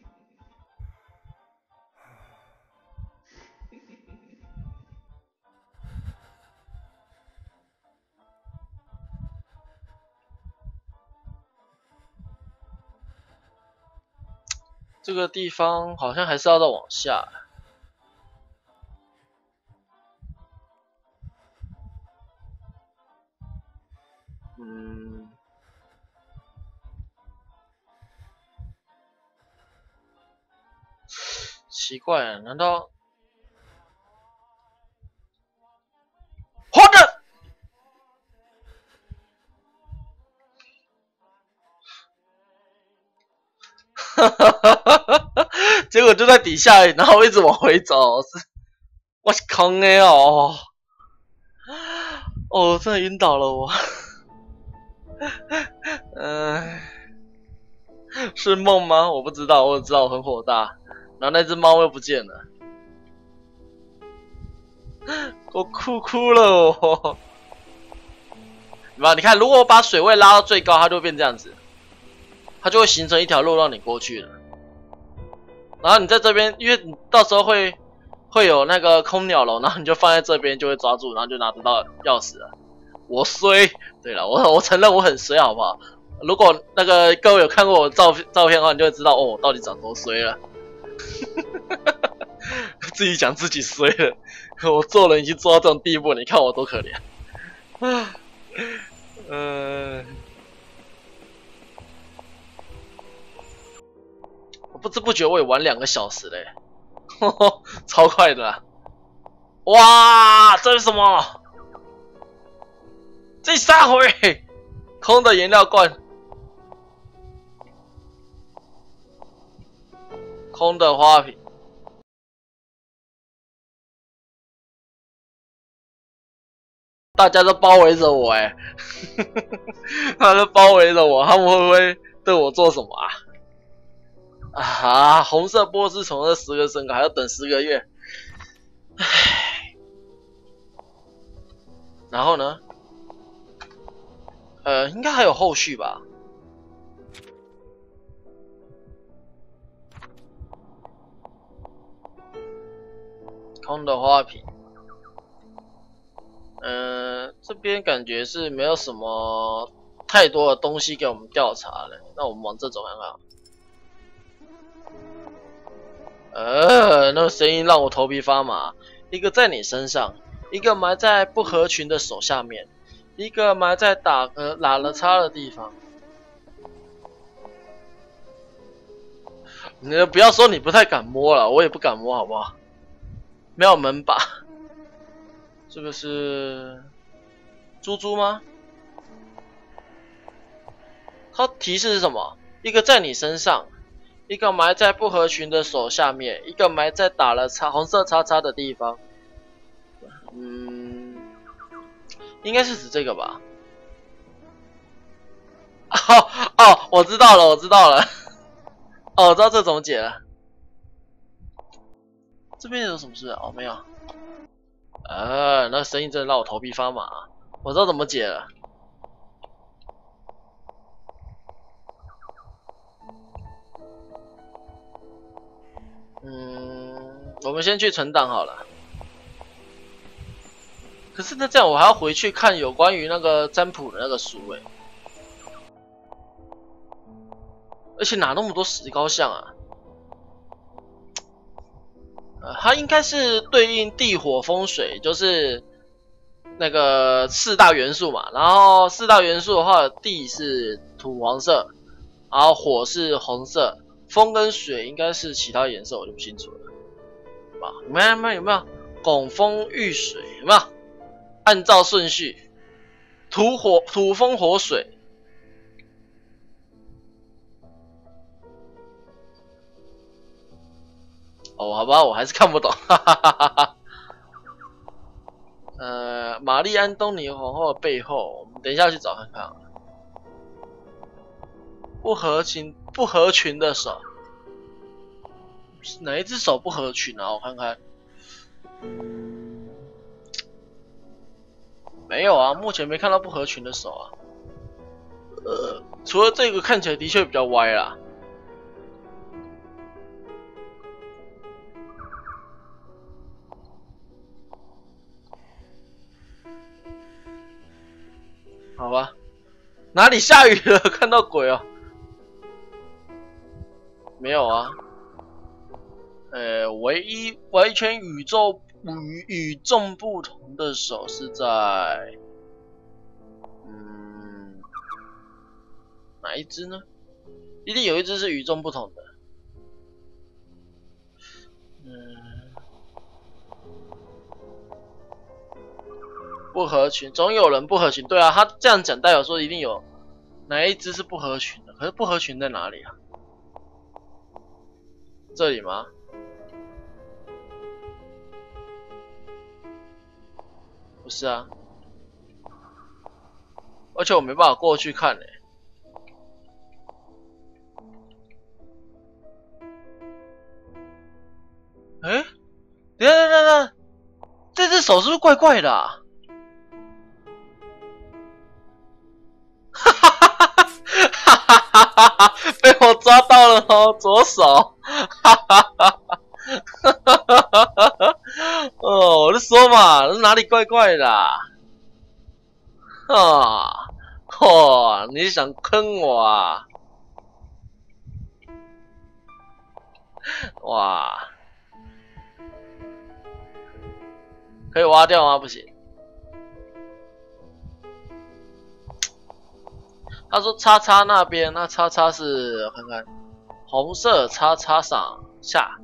这个地方好像还是要再往下。奇怪了，难道？活着！哈哈哈哈哈！结果就在底下，然后一直往回走，我是空的哦。哦，真的晕倒了我。是梦吗？我不知道，我只知道我很火大。然后那只猫又不见了，我哭了我。你看，如果我把水位拉到最高，它就会变这样子，它就会形成一条路让你过去了。然后你在这边，因为你到时候会有那个空鸟笼，然后你就放在这边就会抓住，然后就拿得到钥匙了。我衰，对了，我承认我很衰，好不好？如果那个各位有看过我照片的话，你就会知道哦，我到底长多衰了。自己讲自己衰了，我做人已经做到这种地步，你看我多可怜啊！我不知不觉我也玩2个小时嘞，超快的啦！哇，这是什么？这3回空的颜料罐，空的花瓶。大家都包围着我他都包围着我，他们会不会对我做什么啊？红色波斯虫的10个生卡还要等10个月，唉。然后呢？应该还有后续吧？空的花瓶。这边感觉是没有什么太多的东西给我们调查了，那我们往这走看看。那个声音让我头皮发麻。一个在你身上，一个埋在不合群的手下面，一个埋在打了叉的地方。你不要说你不太敢摸了，我也不敢摸，好不好？庙门把。这个是猪猪吗？它提示是什么？一个在你身上， 一个埋在不合群的手下面，一个埋在打了红色叉叉的地方。应该是指这个吧？哦，我知道了。哦，我知道这怎么解了。这边有什么事？哦，没有。那声音真的让我头皮发麻。我知道怎么解了。我们先去存档好了。可是那这样我还要回去看有关于那个占卜的那个书而且哪那么多石膏像啊？它应该是对应地火风水，就是那个4大元素嘛。然后4大元素的话，地是土黄色，然后火是红色，风跟水应该是其他颜色，我就不清楚了。有没有？拱风遇水有没有？按照顺序，土风火水。哦，好吧，我还是看不懂。玛丽安东尼皇后的背后，我们等一下去找看看啊。不合群的手，哪一只手不合群啊？我看看。没有啊，目前没看到不合群的手啊。除了这个看起来的确比较歪啦。好吧，哪里下雨了？看到鬼哦？没有啊。完全与众不同的手是在，哪一只呢？一定有一只是与众不同的。不合群，总有人不合群。对啊，他这样讲代表说一定有哪一只是不合群的。可是不合群在哪里啊？这里吗？不是啊，而且我没办法过去看等一下，这只手是不是怪怪的啊？被我抓到了哦，左手。哦，我就说嘛，哪里怪怪的你想坑我啊？哇，可以挖掉吗？不行。他说叉叉那边，那叉叉是我看看，红色叉叉上下。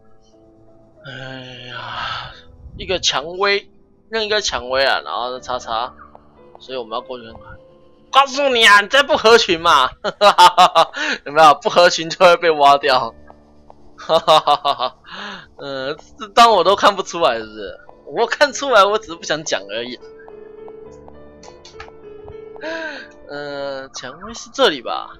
哎呀，一个蔷薇，另一个蔷薇啊，然后叉叉，所以我们要过去看看。告诉你啊，你这不合群嘛，有没有？不合群就会被挖掉。当我都看不出来是不是？我看出来，我只是不想讲而已。蔷薇是这里吧？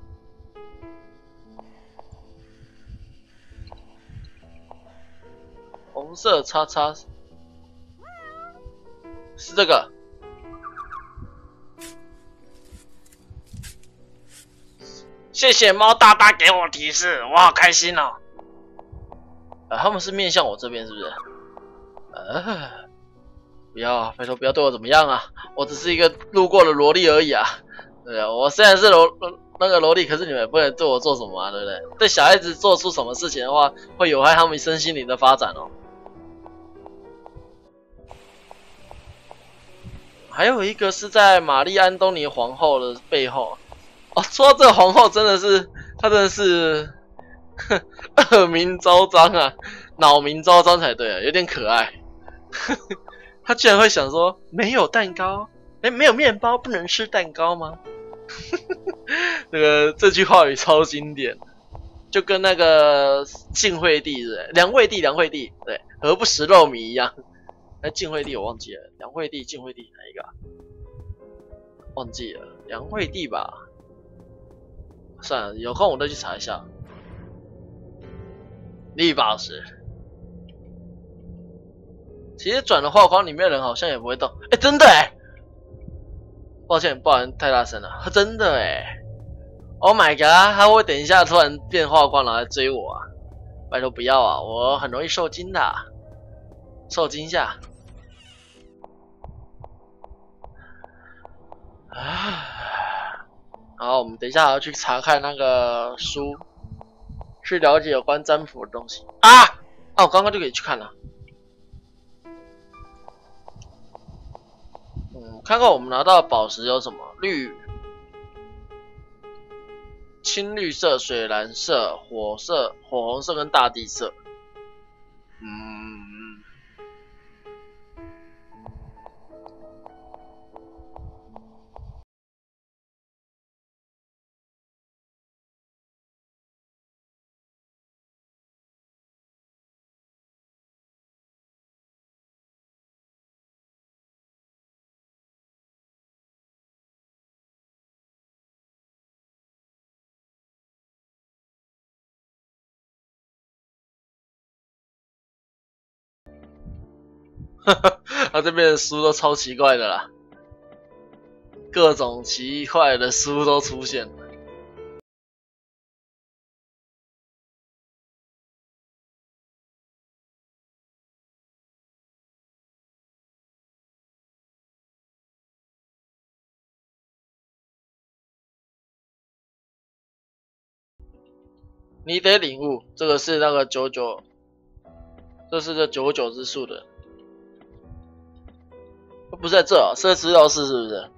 红色叉叉是这个。谢谢猫大大给我提示，我好开心哦。他们是面向我这边是不是？不要，拜托不要对我怎么样啊！我只是一个路过的萝莉而已啊。对啊，我虽然是那个萝莉，可是你们也不能对我做什么啊，对不对？对小孩子做出什么事情的话，会有害他们身心灵的发展哦。还有一个是在玛丽安东尼皇后的背后。哦，说到这个皇后，真的是她真的是恶名昭彰啊，恼名昭彰才对啊，有点可爱。他居然会想说，没有蛋糕，没有面包，不能吃蛋糕吗？这句话语超经典。 就跟那个晋惠帝对，梁惠帝对，何不食肉糜一样。哎，晋惠帝我忘记了，梁惠帝、晋惠帝哪一个、啊？忘记了，梁惠帝吧。算了，有空我再去查一下。力宝石，其实转了画框里面的人好像也不会动。哎，真的哎！抱歉，不然太大声了，真的哎 ！Oh my god， 他会等一下突然变画框然后来追我啊！拜托不要啊，我很容易受惊的、啊，受惊一下。啊，好，我们等一下还要去查看那个书，去了解有关占卜的东西啊！啊，我刚刚就可以去看了。看看我们拿到的宝石有什么？青绿色、水蓝色、火红色跟大地色。他这边的书都超奇怪的啦，各种奇怪的书都出现了。你得领悟，这个是那个99，这是这99之术的，不是在这啊，是在资料室是不是？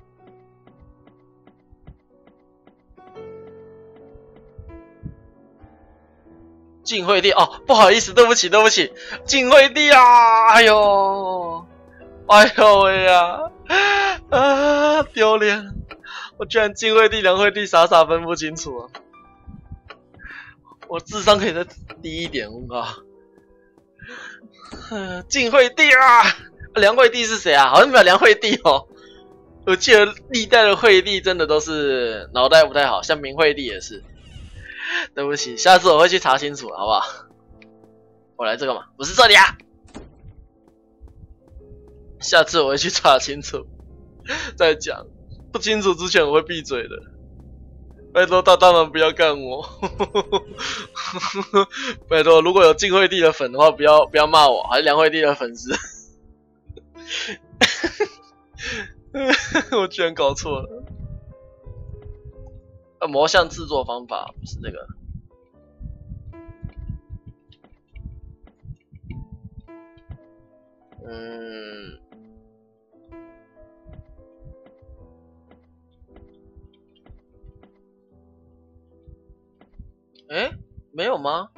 晋惠帝哦，不好意思，对不起，晋惠帝啊，哎呦喂呀，啊，丢脸！我居然晋惠帝、梁惠帝傻分不清楚啊！我智商可以再低一点，我靠！晋惠帝啊，梁惠帝是谁啊？好像没有梁惠帝哦。我记得历代的惠帝真的都是脑袋不太好，像明惠帝也是。对不起，下次我会去查清楚，好不好？我来这个嘛，不是这里啊。下次我会去查清楚再讲，不清楚之前我会闭嘴的。拜托大大们不要干我，拜托，如果有晋惠帝的粉的话，不要骂我，还是梁惠帝的粉丝。我居然搞错了。魔像制作方法不是这个。哎，没有吗？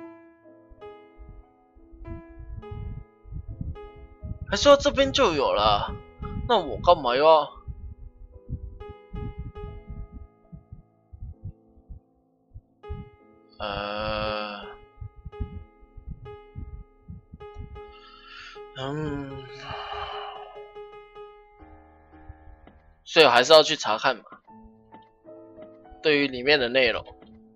还说这边就有了，那我干嘛要？所以我还是要去查看嘛，对于里面的内容。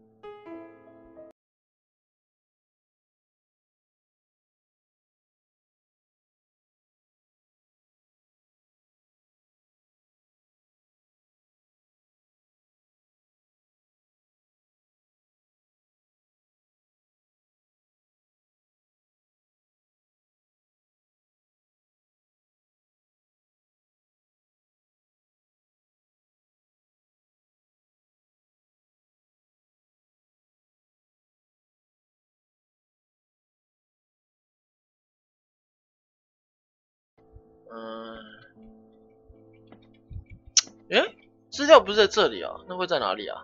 资料不是在这里啊，那会在哪里啊？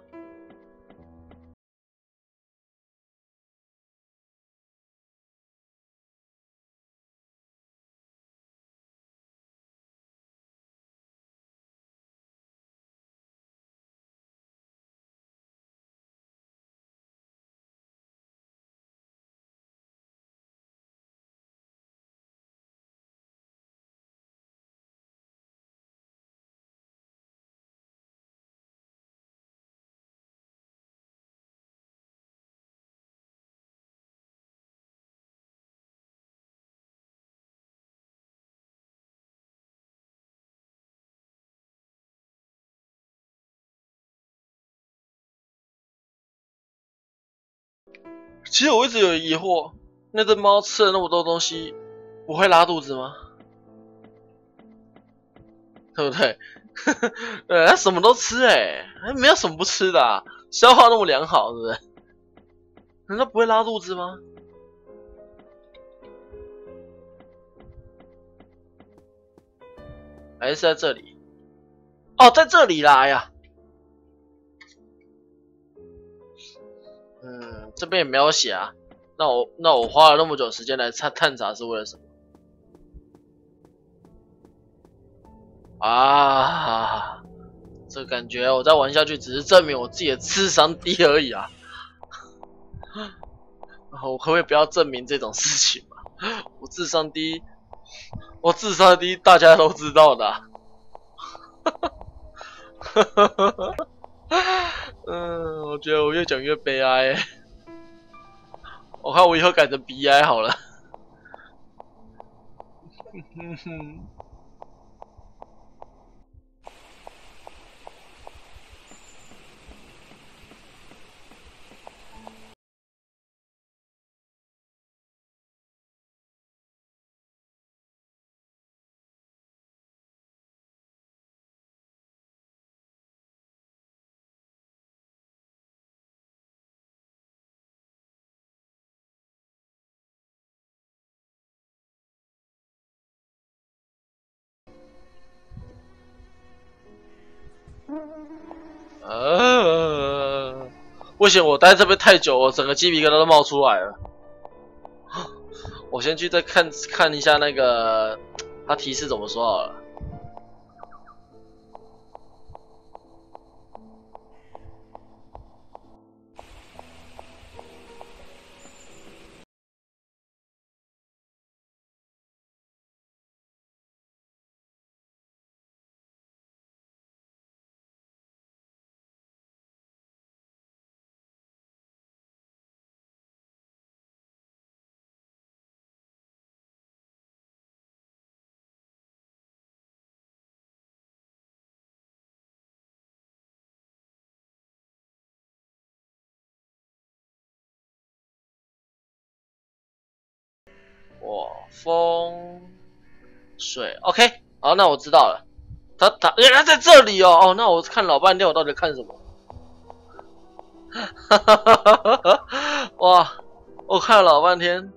其实我一直有疑惑，那只猫吃了那么多东西，不会拉肚子吗？对不对？对，它什么都吃没有什么不吃的啊，消化那么良好，对不对？难道不会拉肚子吗？还是在这里？哦，在这里啦！哎呀，这边也没有写啊。那我花了那么久时间来探查是为了什么？啊，这感觉我再玩下去只是证明我自己的智商低而已啊！我可不可以不要证明这种事情嘛？我智商低，大家都知道的啊。我觉得我越讲越悲哀我看我以后改成悲哀好了。不行，我待在这边太久，我整个鸡皮疙瘩都冒出来了。我先去再看一下那个他提示怎么说好了。哇，风水 ，OK， 好，那我知道了。原来在这里哦，那我看老半天，我到底看什么？哇，我看了老半天，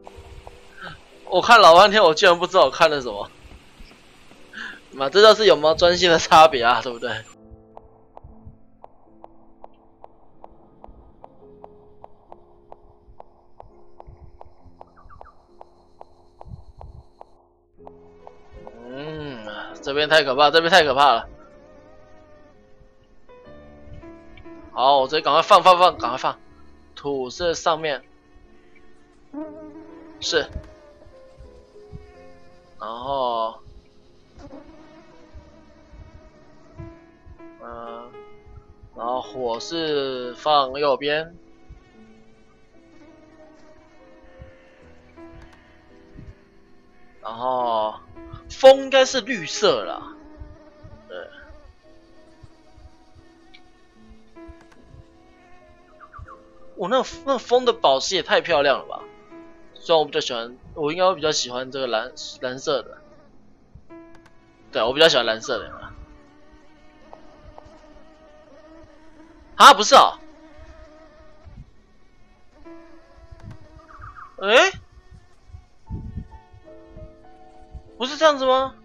我居然不知道我看了什么。妈，这就是有没有专心的差别啊，对不对？这边太可怕，这边太可怕了。好，我直接赶快放，赶快放。土是上面，是，然后，然后火是放右边，然后风应该是绿色啦，对。我那风的宝石也太漂亮了吧！虽然我比较喜欢，我应该会比较喜欢这个蓝色的。对，我比较喜欢蓝色的。啊，不是哦。不是这样子吗？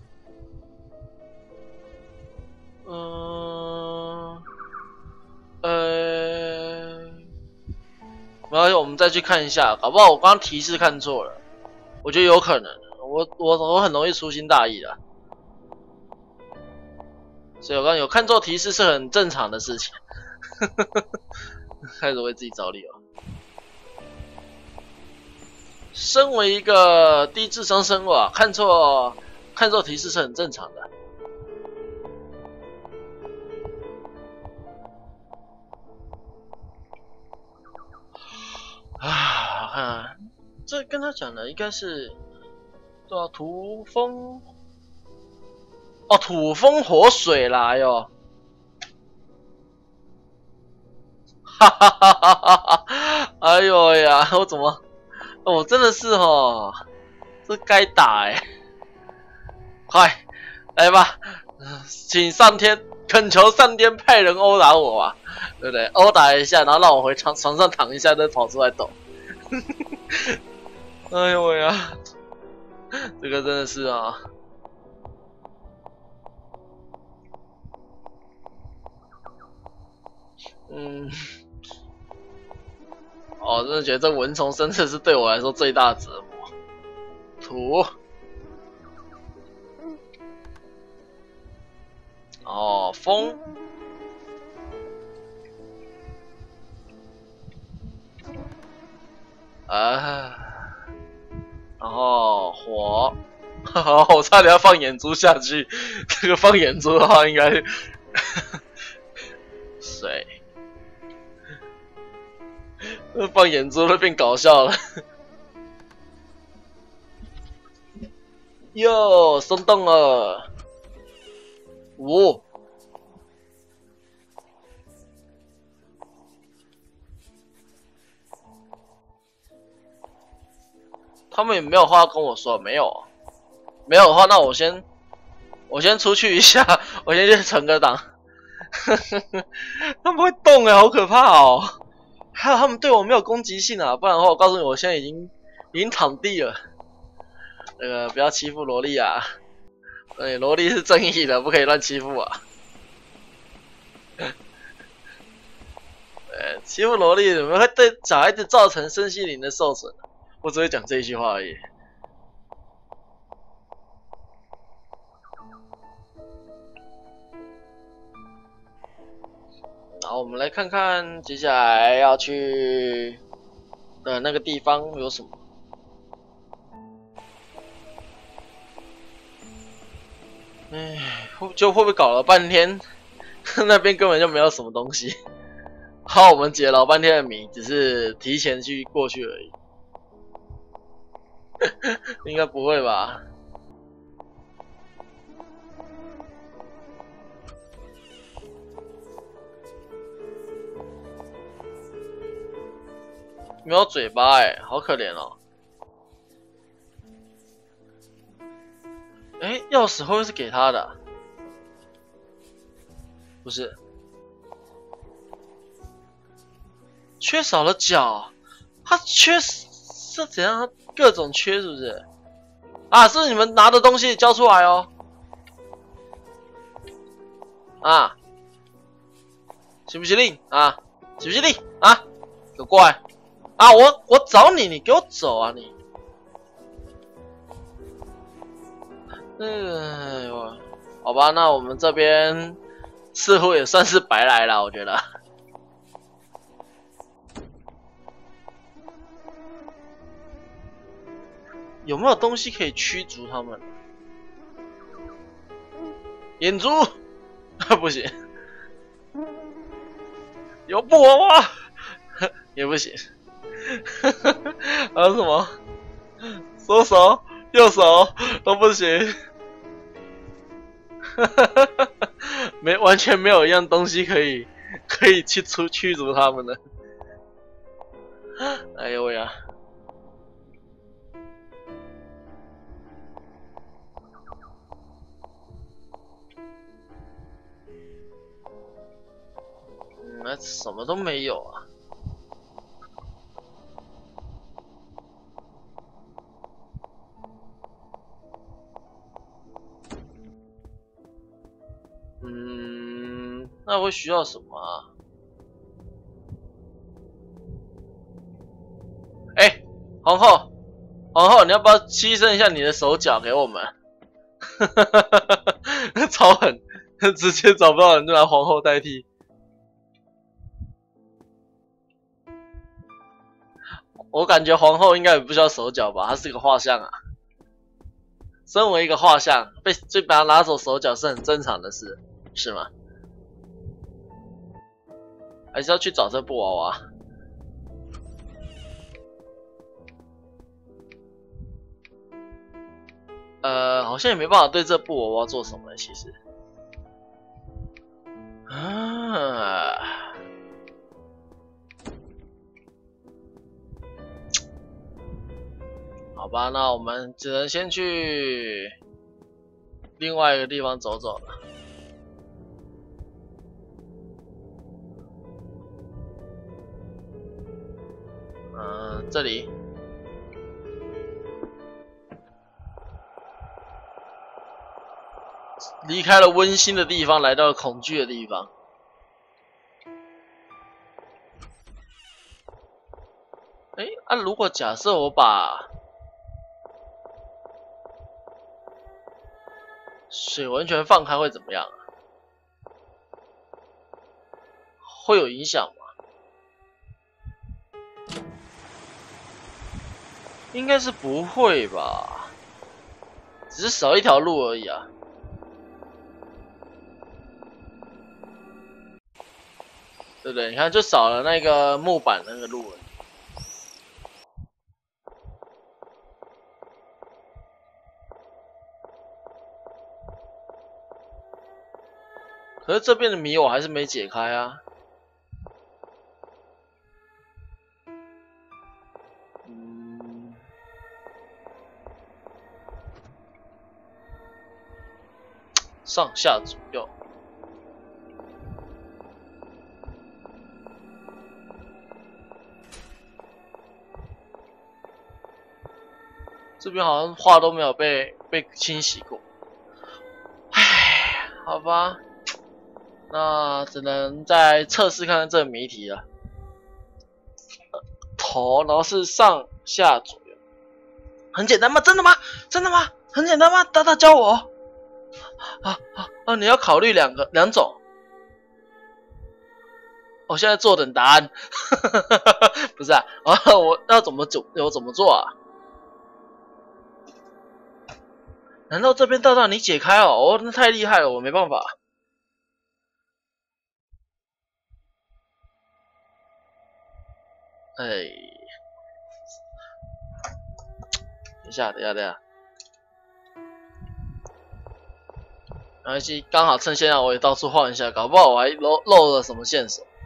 然后我们再去看一下，搞不好我刚刚提示看错了，我觉得有可能，我很容易粗心大意的，所以我刚刚有看错提示是很正常的事情，开始为自己找理由。身为一个低智商生物啊，看错提示是很正常的。这跟他讲的应该是，对啊，土风火水啦哟， 哈哈哈哈哈！哎呦呀，我怎么，我真的是哦，这该打哎！快来吧，请上天恳求上天派人殴打我吧，对不对？殴打一下，然后让我回床上躺一下，再跑出来抖。哎呦喂呀，这个真的是啊。哦，真的觉得这蚊虫真的是对我来说最大的折磨。土。哦，风。啊。然后火。我差点要放眼珠下去，这个放眼珠的话应该水。放眼珠会变搞笑了。哟，松动了。5。他们也没有话要跟我说，没有，没有的话，那我先出去一下，我先去存个档。他们会动哎，好可怕哦！还有他们对我没有攻击性啊，不然的话，我告诉你，我现在已经躺地了。那个不要欺负萝莉啊！对，萝莉是正义的，不可以乱欺负啊。欺负萝莉，你们会对小孩子造成身心灵的受损。我只会讲这一句话而已。好，我们来看看接下来要去的那个地方有什么。哎，会不会搞了半天，那边根本就没有什么东西。好，我们解老半天的谜，只是提前去过去而已。应该不会吧？没有嘴巴哎，好可怜哦。哎，钥匙会不会是给他的啊？不是，缺少了脚，他缺是怎样？各种缺是不是？啊，是你们拿的东西交出来哦。啊，行不行令啊？行不行令啊？给我过来！啊，我找你，你给我走啊你！好吧，那我们这边似乎也算是白来了，我觉得。有没有东西可以驱逐他们？眼珠不行，有布娃娃也不行。还有什么？左手、右手都不行。完全没有一样东西可以去驱逐他们的。哎呦喂呀！那什么都没有啊。那会需要什么啊？哎，皇后，你要不要牺牲一下你的手脚给我们？超狠，直接找不到人就拿皇后代替。我感觉皇后应该也不需要手脚吧，她是个画像啊。身为一个画像，被他拿走手脚是很正常的事，是吗？还是要去找这布娃娃？好像也没办法对这布娃娃做什么，其实。啊， 吧，那我们只能先去另外一个地方走走了。这里。离开了温馨的地方，来到了恐惧的地方。如果假设我把水完全放开会怎么样啊？会有影响吗？应该是不会吧，只是少一条路而已啊。对不对？你看，就少了那个木板那个路而已。可是这边的谜我还是没解开啊。上下左右。这边好像画都没有被清洗过。唉，好吧，那只能再测试看看这个谜题了。头，然后是上下左右，很简单吗？真的吗？真的吗？很简单吗？大大教我。你要考虑两种。我现在坐等答案。不是啊，我要怎么做？我怎么做啊？难道这边道道你解开哦？哦，那太厉害了，我没办法。等一下。没关系，刚好趁现在我也到处晃一下，搞不好我还漏了什么线索。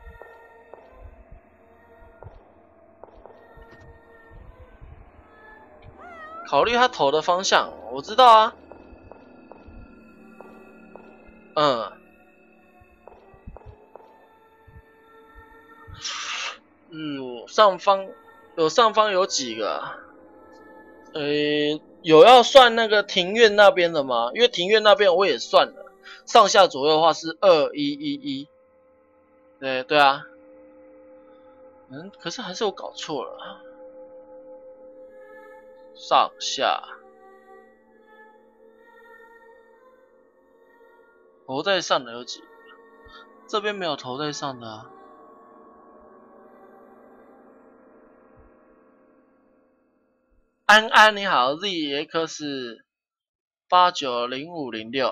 考虑他头的方向，我知道啊。上方有几个啊？有要算那个庭院那边的吗？因为庭院那边我也算了，上下左右的话是2111。对啊。可是还是我搞错了。上下。头在上的有几个？这边没有头在上的啊。安你好 ，ZX 890506。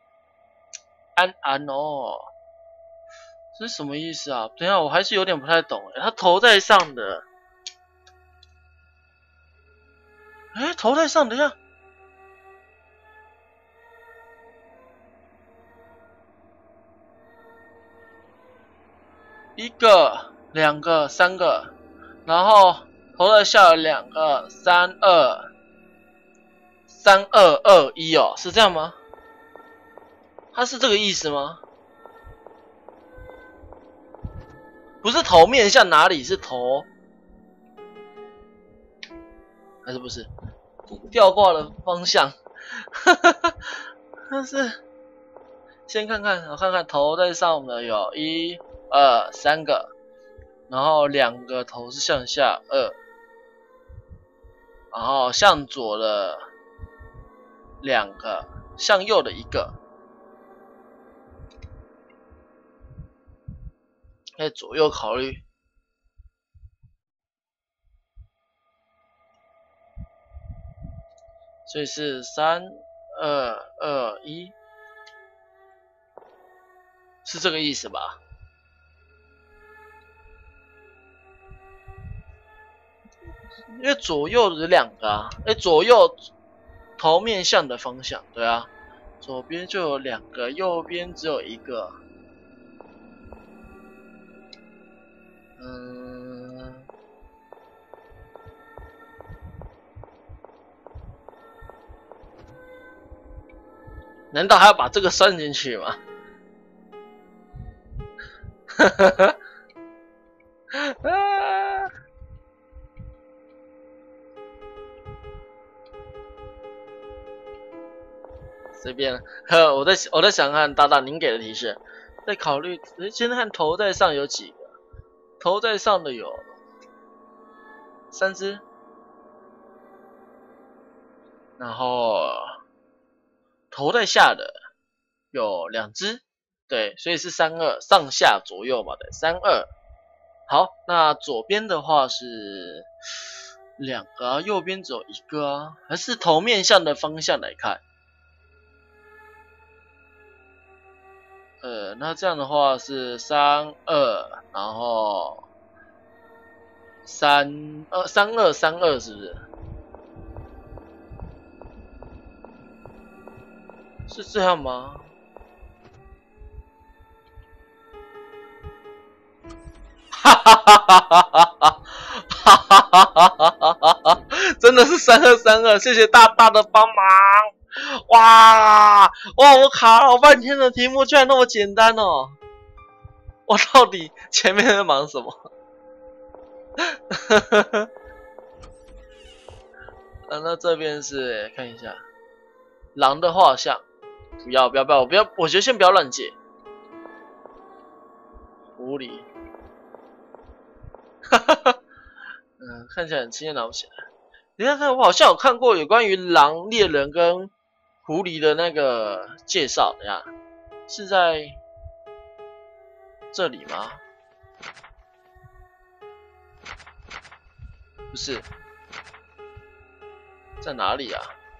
安哦，这是什么意思啊？等一下，我还是有点不太懂。他头在上的，头在上，等一下，一个、两个、三个，然后头在下有两个3221哦，是这样吗？他是这个意思吗？不是头面向哪里，是头，还是不是？吊挂的方向。但是先看看，我看看头在上的有1、2、3个，然后2个头是向下2，然后向左的2个，向右的1个。在左右考虑。所以是3221，是这个意思吧？因为左右的2个啊，左右头面向的方向，对啊，左边就有2个，右边只有1个。 难道还要把这个算进去吗？哈哈哈。啊！随便，我在想看大大您给的提示，在考虑，先看头在上有几个，头在上的有3只，然后头在下的有2只，对，所以是32，上下左右嘛，对，32。好，那左边的话是2个啊，右边只有1个啊，还是头面向的方向来看？那这样的话是32，然后3232是不是？是这样吗？哈哈哈哈哈哈！哈哈哈哈哈！真的是3232，谢谢大大的帮忙。哇，我卡了好半天的题目居然那么简单哦！我到底前面在忙什么？那这边是看一下狼的画像，不要，我觉得先不要乱借。狐狸，哈哈哈，看起来很亲切，拿不起来。你看，我好像有看过有关于狼、猎人跟狐狸的那个介绍呀，是在这里吗？不是，在哪里啊？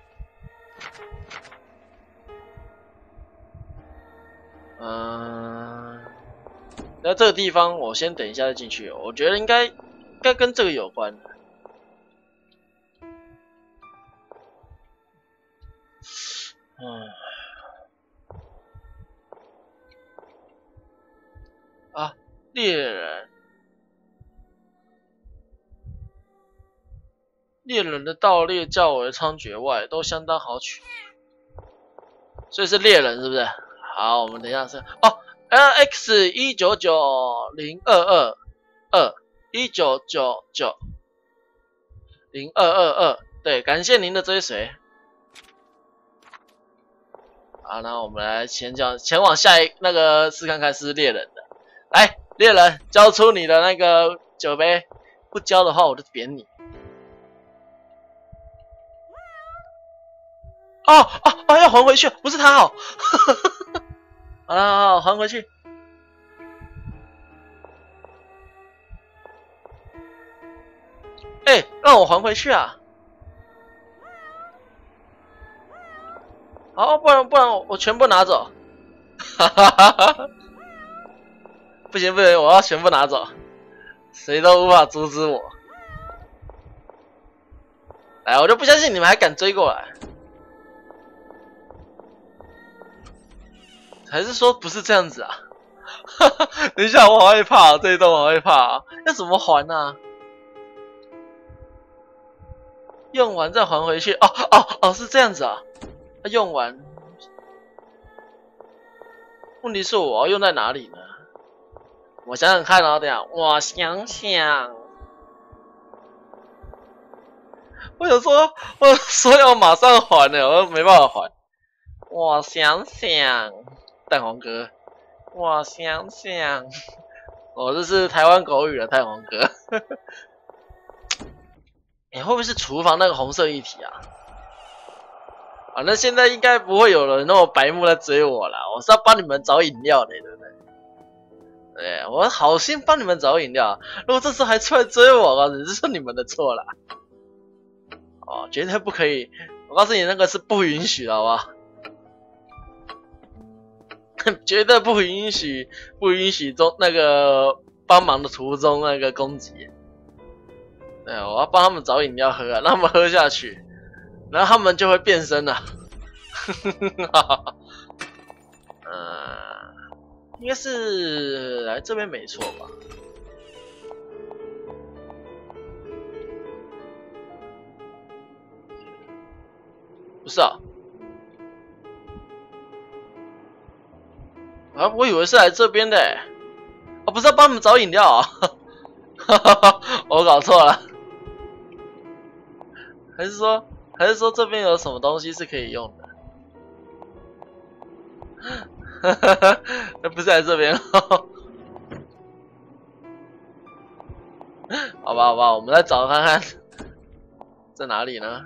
那这个地方我先等一下再进去，我觉得应该跟这个有关。啊，猎人的盗猎较为猖獗外，都相当好取，所以是猎人是不是？好，我们等一下是LX 1990219990222，对，感谢您的追随。好，那我们来前往下那个试看看是猎人的。来，猎人，交出你的那个酒杯，不交的话我就扁你。要还回去，不是他哦。好，还回去。让我还回去啊！好，不然我全部拿走。哈哈哈哈！不行，我要全部拿走，谁都无法阻止我。来，我就不相信你们还敢追过来。还是说不是这样子啊？等一下，我好害怕，这一段我好害怕，要怎么还啊？用完再还回去。是这样子啊。用完，问题是我要用在哪里呢？我想想看啊，等一下，我想想。我说要马上还呢，我没办法还。我想想，蛋黄哥，我想想，这是台湾口语的蛋黄哥。会不会是厨房那个红色液体啊？那现在应该不会有人那么白目来追我啦，我是要帮你们找饮料的，对不对？对，我好心帮你们找饮料，如果这时候还出来追我啊，只是你们的错啦。绝对不可以！我告诉你，那个是不允许的，好不好？绝对不允许那个帮忙的途中那个攻击。对，我要帮他们找饮料喝啊，让他们喝下去，然后他们就会变身了。应该是来这边没错吧？不是啊， 啊，我以为是来这边的欸，啊，不是要帮他们找饮料啊？我搞错了，还是说这边有什么东西是可以用的？那不是在这边好吧，好吧，我们再找看看在哪里呢？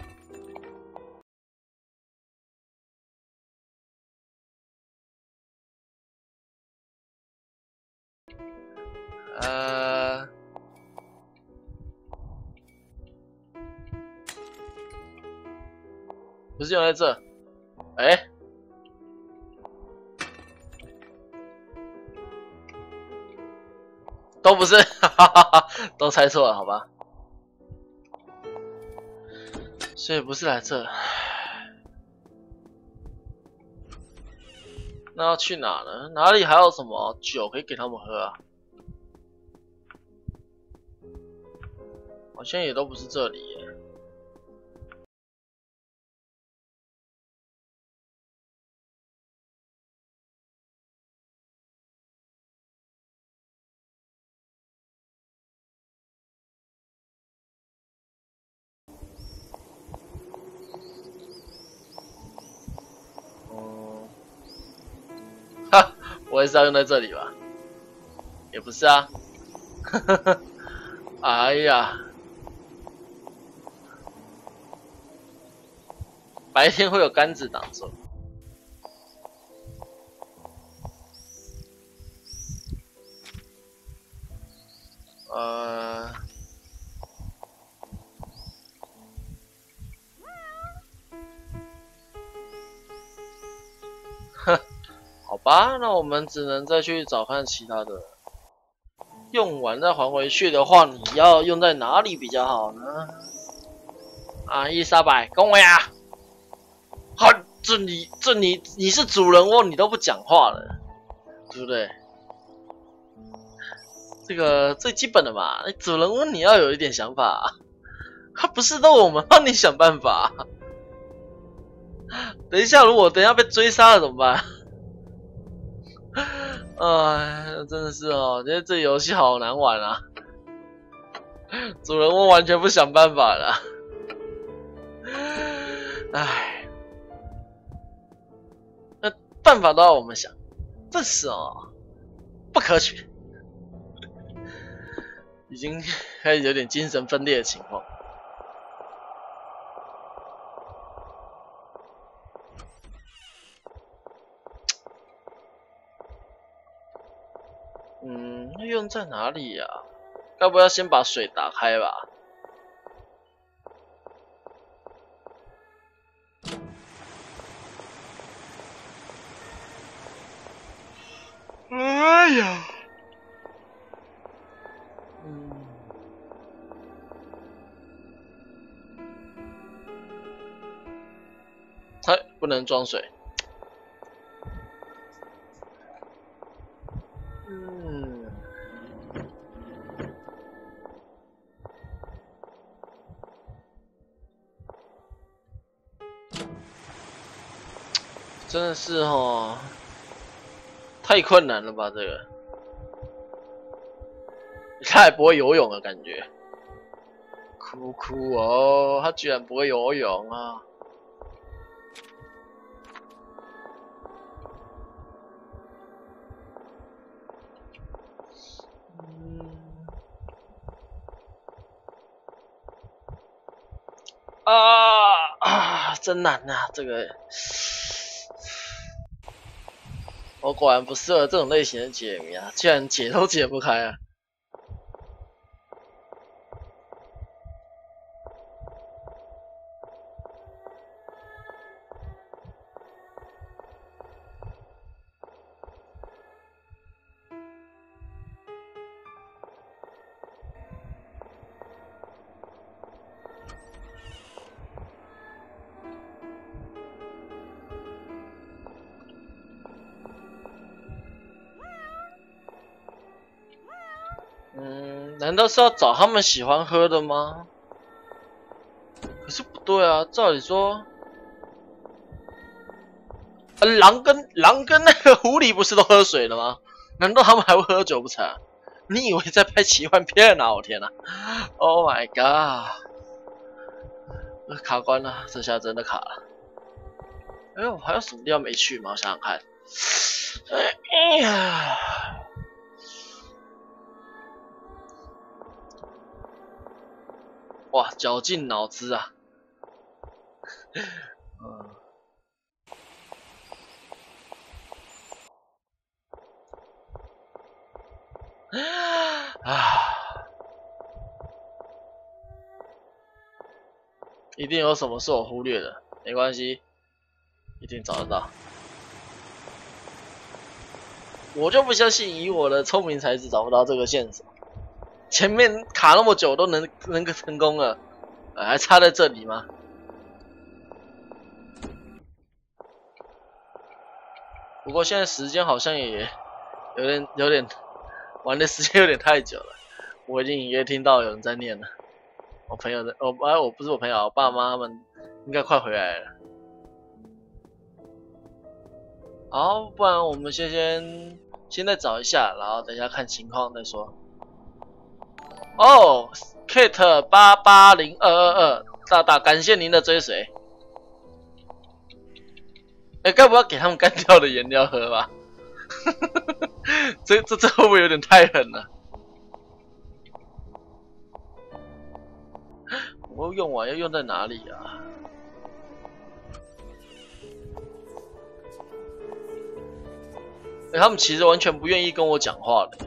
不是用在这，哎，都不是，哈哈哈，都猜错了，好吧？所以不是来这，那要去哪呢？哪里还有什么酒可以给他们喝啊？好像也都不是这里耶。哈，我也是要用在这里吧？也不是啊。哎呀，白天会有杆子挡住。哼，好吧，那我们只能再去找看其他的。用完再还回去的话，你要用在哪里比较好呢？啊，伊莎白，跟我呀！好，你是主人翁，你都不讲话了，对不对？这个最基本的嘛，主人翁你要有一点想法，他不是都我们帮你想办法。等一下，如果等一下被追杀了怎么办？哎，真的是哦，觉得这游戏好难玩啊！主人翁完全不想办法了，哎，那办法都要我们想，这是哦，不可取，已经开始有点精神分裂的情况。用在哪里呀？该不要先把水打开吧？哎呀，它不能装水。真的是哦，太困难了吧这个。他也不会游泳的感觉，哭哭哦，他居然不会游泳啊！真难啊，这个。我果然不适合这种类型的解谜啊，居然解都解不开啊！难道是要找他们喜欢喝的吗？可是不对啊，照理说， 狼跟那个狐狸不是都喝水了吗？难道他们还会喝酒不成？你以为在拍奇幻片啊？我天哪 ！Oh my god！ 卡关了，这下真的卡了。哎呦，还有什么地方没去吗？我想想看。哎呀，哇，绞尽脑汁啊！一定有什么是我忽略的，没关系，一定找得到。我就不相信以我的聪明才智找不到这个线索。前面卡那么久都能成功了，还差在这里吗？不过现在时间好像也有点玩的时间有点太久了，我已经隐约听到有人在念了。我朋友的，我不是我朋友，我爸妈他们应该快回来了。好，不然我们先再找一下，然后等一下看情况再说。哦 ，Kate 880222，大大感谢您的追随。该不要给他们干掉的颜料喝吧？这会不会有点太狠了？我用完要用在哪里啊？他们其实完全不愿意跟我讲话的。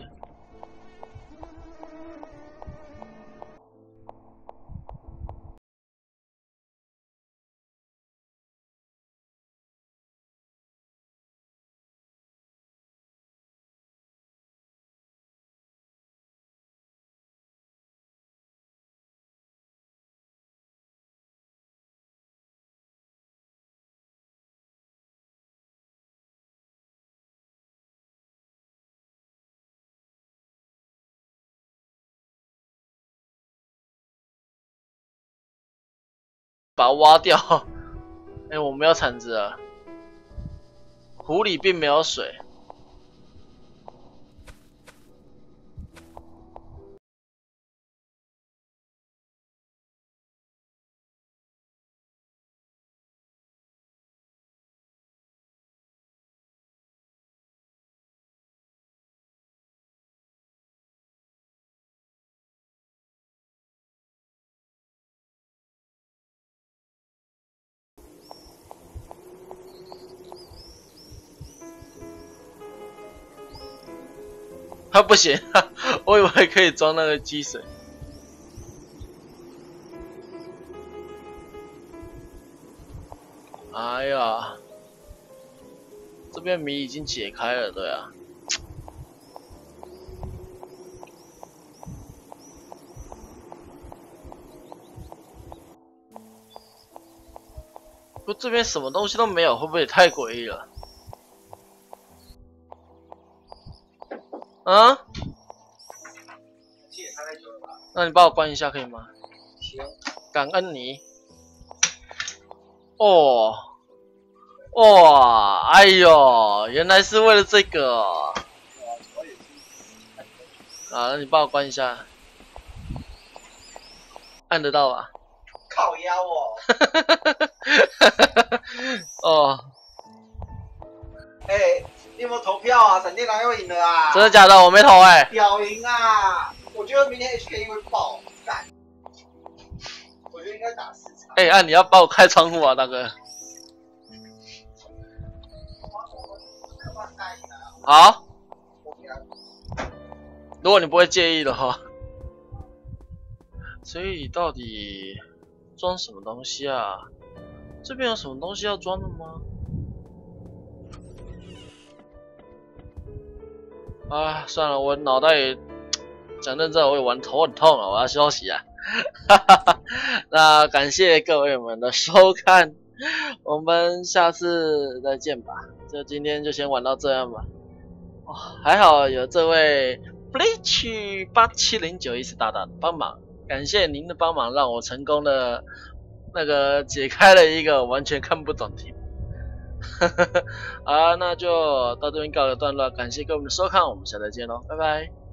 把它挖掉。我们要铲子了。湖里并没有水。它不行，我以为可以装那个积水。哎呀，这边谜已经解开了，对啊。不，这边什么东西都没有，会不会也太诡异了？啊？那你帮我关一下可以吗？ 行。 感恩你。哦，哇，哎呦，原来是为了这个哦。啊，那你帮我关一下。按得到吧？ 靠腰哦。 哦。 你有没有投票啊？闪电狼又赢了啊！ 真的假的？我没投屌赢啊！我觉得明天 HK 会爆干。我觉得应该打4场。 你要帮我开窗户啊，大哥。好。如果你不会介意的话。所以到底装什么东西啊？这边有什么东西要装的吗？算了，我脑袋也讲认真，我也玩头很痛了，我要休息啊。那感谢各位们的收看，我们下次再见吧。就今天就先玩到这样吧。还好有这位 Bleach 8709大大的帮忙，感谢您的帮忙，让我成功的解开了一个完全看不懂题目。 好，那就到这边告个段落，感谢各位的收看，我们下次再见喽，拜拜。